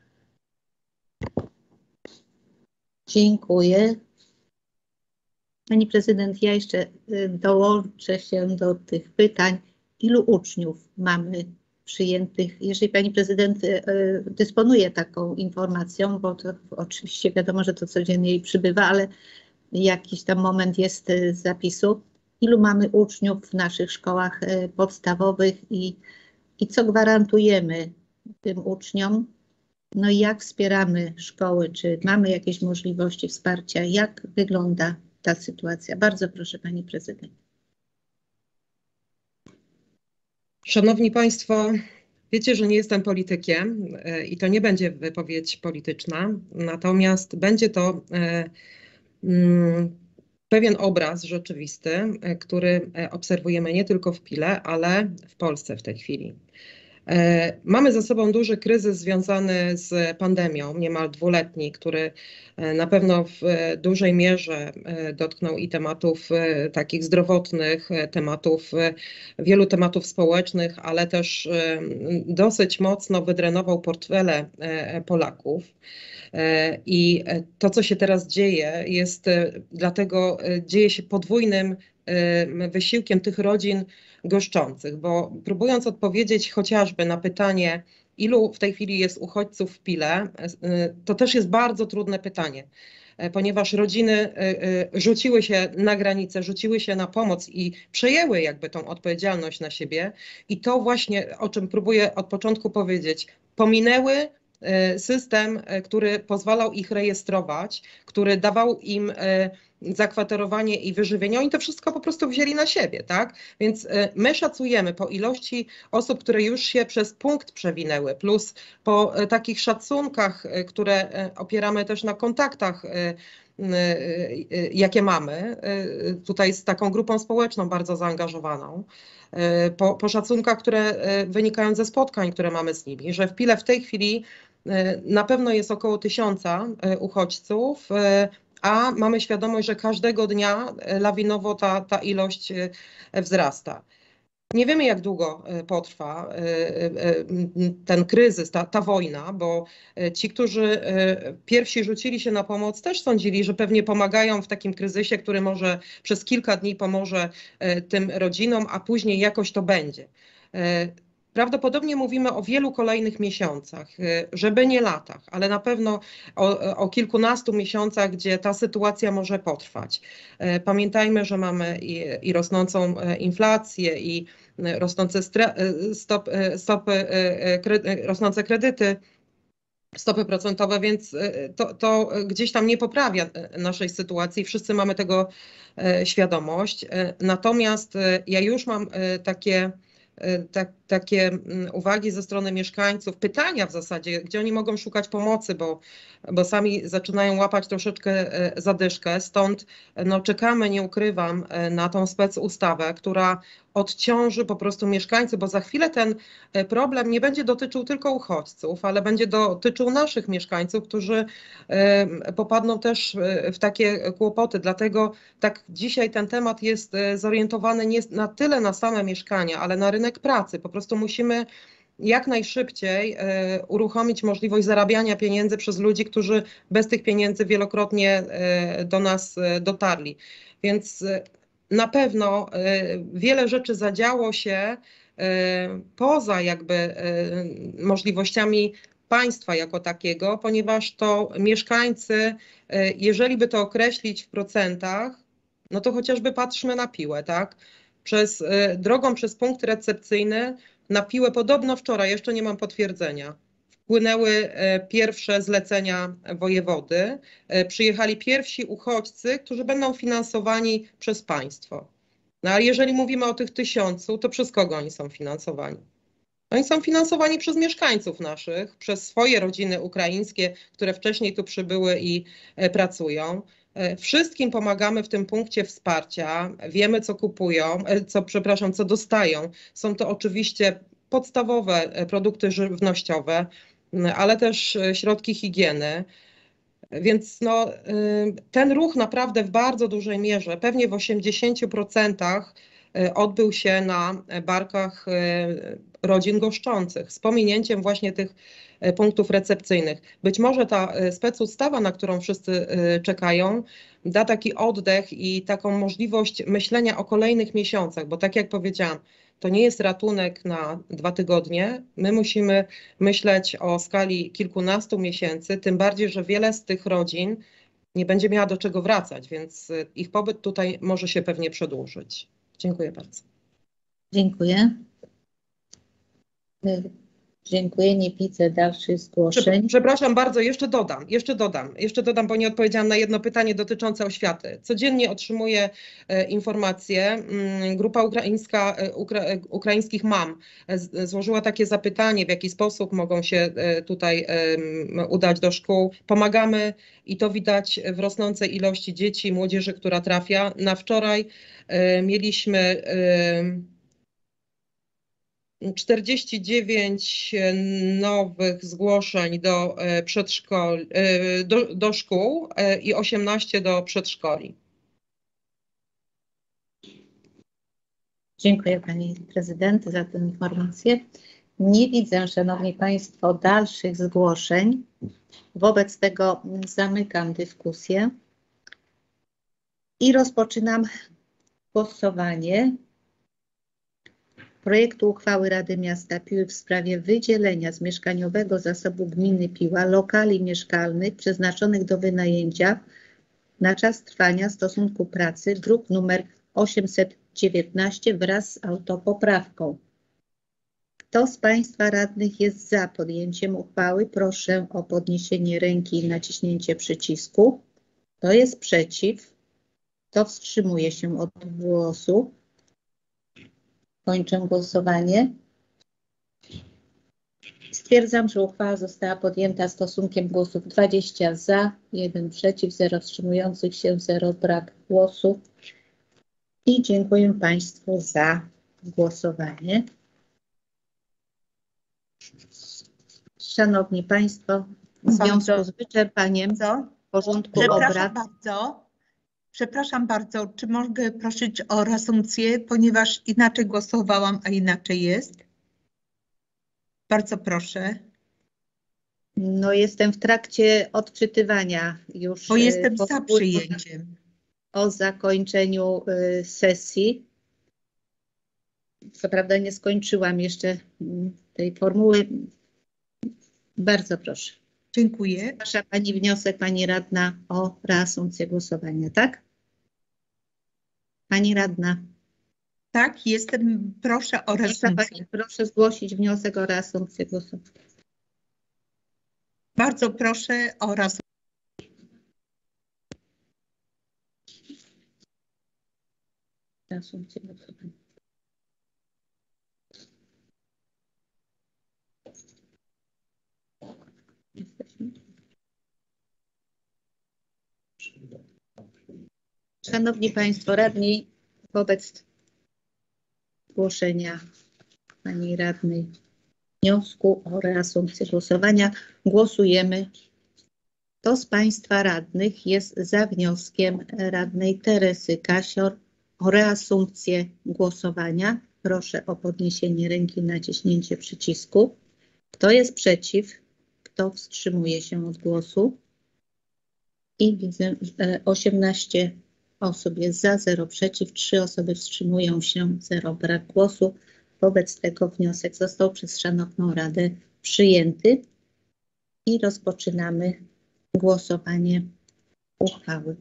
Dziękuję. Pani prezydent, ja jeszcze dołączę się do tych pytań. Ilu uczniów mamy przyjętych? Jeżeli pani prezydent dysponuje taką informacją, bo to oczywiście wiadomo, że to codziennie jej przybywa, ale jakiś tam moment jest zapisu. Ilu mamy uczniów w naszych szkołach podstawowych i, i co gwarantujemy tym uczniom? No i jak wspieramy szkoły? Czy mamy jakieś możliwości wsparcia? Jak wygląda ta sytuacja? Bardzo proszę, pani prezydent. Szanowni Państwo, wiecie, że nie jestem politykiem i to nie będzie wypowiedź polityczna, natomiast będzie to pewien obraz rzeczywisty, który obserwujemy nie tylko w Pile, ale w Polsce w tej chwili. Mamy za sobą duży kryzys związany z pandemią, niemal dwuletni, który na pewno w dużej mierze dotknął i tematów takich zdrowotnych, tematów, wielu tematów społecznych, ale też dosyć mocno wydrenował portfele Polaków. I to, co się teraz dzieje, jest dlatego dzieje się podwójnym wysiłkiem tych rodzin goszczących, bo próbując odpowiedzieć chociażby na pytanie, ilu w tej chwili jest uchodźców w Pile, to też jest bardzo trudne pytanie, ponieważ rodziny rzuciły się na granicę, rzuciły się na pomoc i przejęły jakby tą odpowiedzialność na siebie i to właśnie, o czym próbuję od początku powiedzieć, pominęły system, który pozwalał ich rejestrować, który dawał im zakwaterowanie i wyżywienie. Oni to wszystko po prostu wzięli na siebie, tak? Więc my szacujemy po ilości osób, które już się przez punkt przewinęły, plus po takich szacunkach, które opieramy też na kontaktach, jakie mamy, tutaj z taką grupą społeczną bardzo zaangażowaną, po, po szacunkach, które wynikają ze spotkań, które mamy z nimi, że w Pile w tej chwili na pewno jest około tysiąca uchodźców, a mamy świadomość, że każdego dnia lawinowo ta, ta ilość wzrasta. Nie wiemy, jak długo potrwa ten kryzys, ta, ta wojna, bo ci, którzy pierwsi rzucili się na pomoc, też sądzili, że pewnie pomagają w takim kryzysie, który może przez kilka dni pomoże tym rodzinom, a później jakoś to będzie. Prawdopodobnie mówimy o wielu kolejnych miesiącach, żeby nie latach, ale na pewno o, o kilkunastu miesiącach, gdzie ta sytuacja może potrwać. Pamiętajmy, że mamy i, i rosnącą inflację, i rosnące stop, stopy, rosnące kredyty, stopy procentowe, więc to, to gdzieś tam nie poprawia naszej sytuacji. Wszyscy mamy tego świadomość. Natomiast ja już mam takie tak, takie uwagi ze strony mieszkańców, pytania w zasadzie, gdzie oni mogą szukać pomocy, bo, bo sami zaczynają łapać troszeczkę zadyszkę. Stąd no, czekamy, nie ukrywam, na tą specustawę, która odciąży po prostu mieszkańców, bo za chwilę ten problem nie będzie dotyczył tylko uchodźców, ale będzie dotyczył naszych mieszkańców, którzy popadną też w takie kłopoty. Dlatego tak dzisiaj ten temat jest zorientowany nie na tyle na same mieszkania, ale na rynek pracy. Po prostu musimy jak najszybciej uruchomić możliwość zarabiania pieniędzy przez ludzi, którzy bez tych pieniędzy wielokrotnie do nas dotarli. Więc na pewno wiele rzeczy zadziało się poza jakby możliwościami państwa jako takiego, ponieważ to mieszkańcy, jeżeli by to określić w procentach, no to chociażby patrzmy na Piłę, tak? Przez, drogą przez punkt recepcyjny na Piłę podobno wczoraj, jeszcze nie mam potwierdzenia, wpłynęły pierwsze zlecenia wojewody, przyjechali pierwsi uchodźcy, którzy będą finansowani przez państwo. No a jeżeli mówimy o tych tysiącu, to przez kogo oni są finansowani? Oni są finansowani przez mieszkańców naszych, przez swoje rodziny ukraińskie, które wcześniej tu przybyły i pracują. Wszystkim pomagamy w tym punkcie wsparcia. Wiemy, co kupują, co, przepraszam, co dostają. Są to oczywiście podstawowe produkty żywnościowe, ale też środki higieny. Więc no, ten ruch naprawdę w bardzo dużej mierze, pewnie w osiemdziesięciu procentach odbył się na barkach rodzin goszczących, z pominięciem właśnie tych punktów recepcyjnych. Być może ta specustawa, na którą wszyscy czekają, da taki oddech i taką możliwość myślenia o kolejnych miesiącach, bo tak jak powiedziałam, to nie jest ratunek na dwa tygodnie. My musimy myśleć o skali kilkunastu miesięcy, tym bardziej, że wiele z tych rodzin nie będzie miała do czego wracać, więc ich pobyt tutaj może się pewnie przedłużyć. Dziękuję bardzo. Dziękuję. Dziękuję, nie widzę dalszych zgłoszeń. Przepraszam bardzo, jeszcze dodam, jeszcze dodam, jeszcze dodam, bo nie odpowiedziałam na jedno pytanie dotyczące oświaty. Codziennie otrzymuję e, informacje. Mm, grupa ukraińska, e, ukra, e, ukraińskich mam z, złożyła takie zapytanie, w jaki sposób mogą się e, tutaj e, udać do szkół. Pomagamy i to widać w rosnącej ilości dzieci i młodzieży, która trafia. Na wczoraj e, mieliśmy e, czterdzieści dziewięć nowych zgłoszeń do przedszkoli, do, do szkół i osiemnaście do przedszkoli. Dziękuję Pani Prezydent za tę informację. Nie widzę, Szanowni Państwo, dalszych zgłoszeń. Wobec tego zamykam dyskusję i rozpoczynam głosowanie projektu uchwały Rady Miasta Piły w sprawie wydzielenia z mieszkaniowego zasobu gminy Piła lokali mieszkalnych przeznaczonych do wynajęcia na czas trwania stosunku pracy, druk nr osiemset dziewiętnaście wraz z autopoprawką. Kto z Państwa radnych jest za podjęciem uchwały? Proszę o podniesienie ręki i naciśnięcie przycisku. Kto jest przeciw? Kto wstrzymuje się od głosu? Kończę głosowanie. Stwierdzam, że uchwała została podjęta stosunkiem głosów dwadzieścia za, jeden przeciw, zero wstrzymujących się, zero brak głosu. I dziękuję Państwu za głosowanie. Szanowni Państwo, w związku z wyczerpaniem porządku Przepraszam obrad. bardzo. Przepraszam bardzo, czy mogę prosić o reasumpcję, ponieważ inaczej głosowałam, a inaczej jest? Bardzo proszę. No jestem w trakcie odczytywania już. Bo jestem za pozwól- przyjęciem. O zakończeniu y, sesji. Co prawda nie skończyłam jeszcze y, tej formuły. Bardzo proszę. Dziękuję. Proszę Pani wniosek, Pani Radna, o reasumpcję głosowania, tak? Pani Radna. Tak, jestem, proszę o Proszę, reasumpcję. Pani, proszę zgłosić wniosek o reasumpcję głosowania. Bardzo proszę o reasumpcję. Reasumpcję głosowania. Szanowni Państwo radni, wobec zgłoszenia Pani Radnej wniosku o reasumpcję głosowania głosujemy. Kto z Państwa radnych jest za wnioskiem radnej Teresy Kasior o reasumpcję głosowania? Proszę o podniesienie ręki i naciśnięcie przycisku. Kto jest przeciw? Kto wstrzymuje się od głosu? I widzę, że osiemnaście osób jest za, zero przeciw, trzy osoby wstrzymują się, zero brak głosu. Wobec tego wniosek został przez Szanowną Radę przyjęty i rozpoczynamy głosowanie uchwały.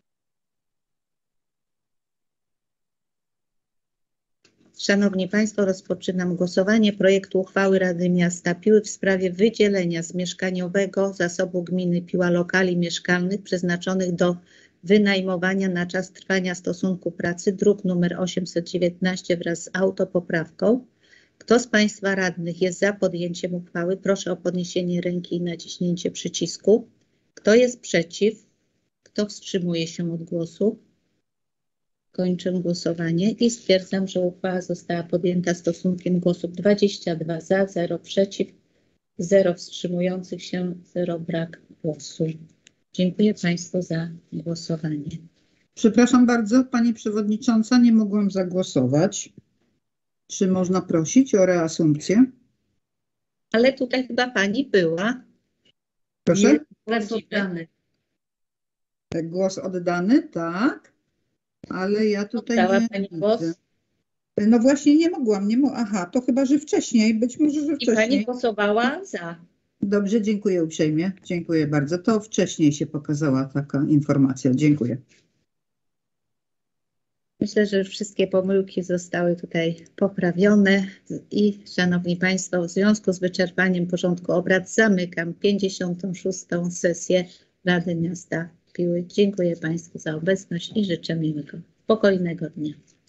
Szanowni Państwo, rozpoczynam głosowanie projektu uchwały Rady Miasta Piły w sprawie wydzielenia z mieszkaniowego zasobu gminy Piła lokali mieszkalnych przeznaczonych do wynajmowania na czas trwania stosunku pracy, druk nr osiemset dziewiętnaście wraz z autopoprawką. Kto z Państwa radnych jest za podjęciem uchwały? Proszę o podniesienie ręki i naciśnięcie przycisku. Kto jest przeciw? Kto wstrzymuje się od głosu? Kończę głosowanie i stwierdzam, że uchwała została podjęta stosunkiem głosów dwadzieścia dwa za, zero przeciw, zero wstrzymujących się, zero brak głosu. Dziękuję Państwu za głosowanie. Przepraszam bardzo, Pani Przewodnicząca, nie mogłam zagłosować. Czy można prosić o reasumpcję? Ale tutaj chyba Pani była. Proszę? Głos oddany. Głos oddany, tak. Ale ja tutaj Oddała nie Pani widzę. głos? No właśnie nie mogłam. Nie mo Aha, to chyba, że wcześniej. Być może, że I wcześniej. Pani głosowała za. Dobrze, dziękuję uprzejmie. Dziękuję bardzo. To wcześniej się pokazała taka informacja. Dziękuję. Myślę, że już wszystkie pomyłki zostały tutaj poprawione i Szanowni Państwo, w związku z wyczerpaniem porządku obrad zamykam pięćdziesiątą szóstą sesję Rady Miasta Piły. Dziękuję Państwu za obecność i życzę miłego, spokojnego dnia.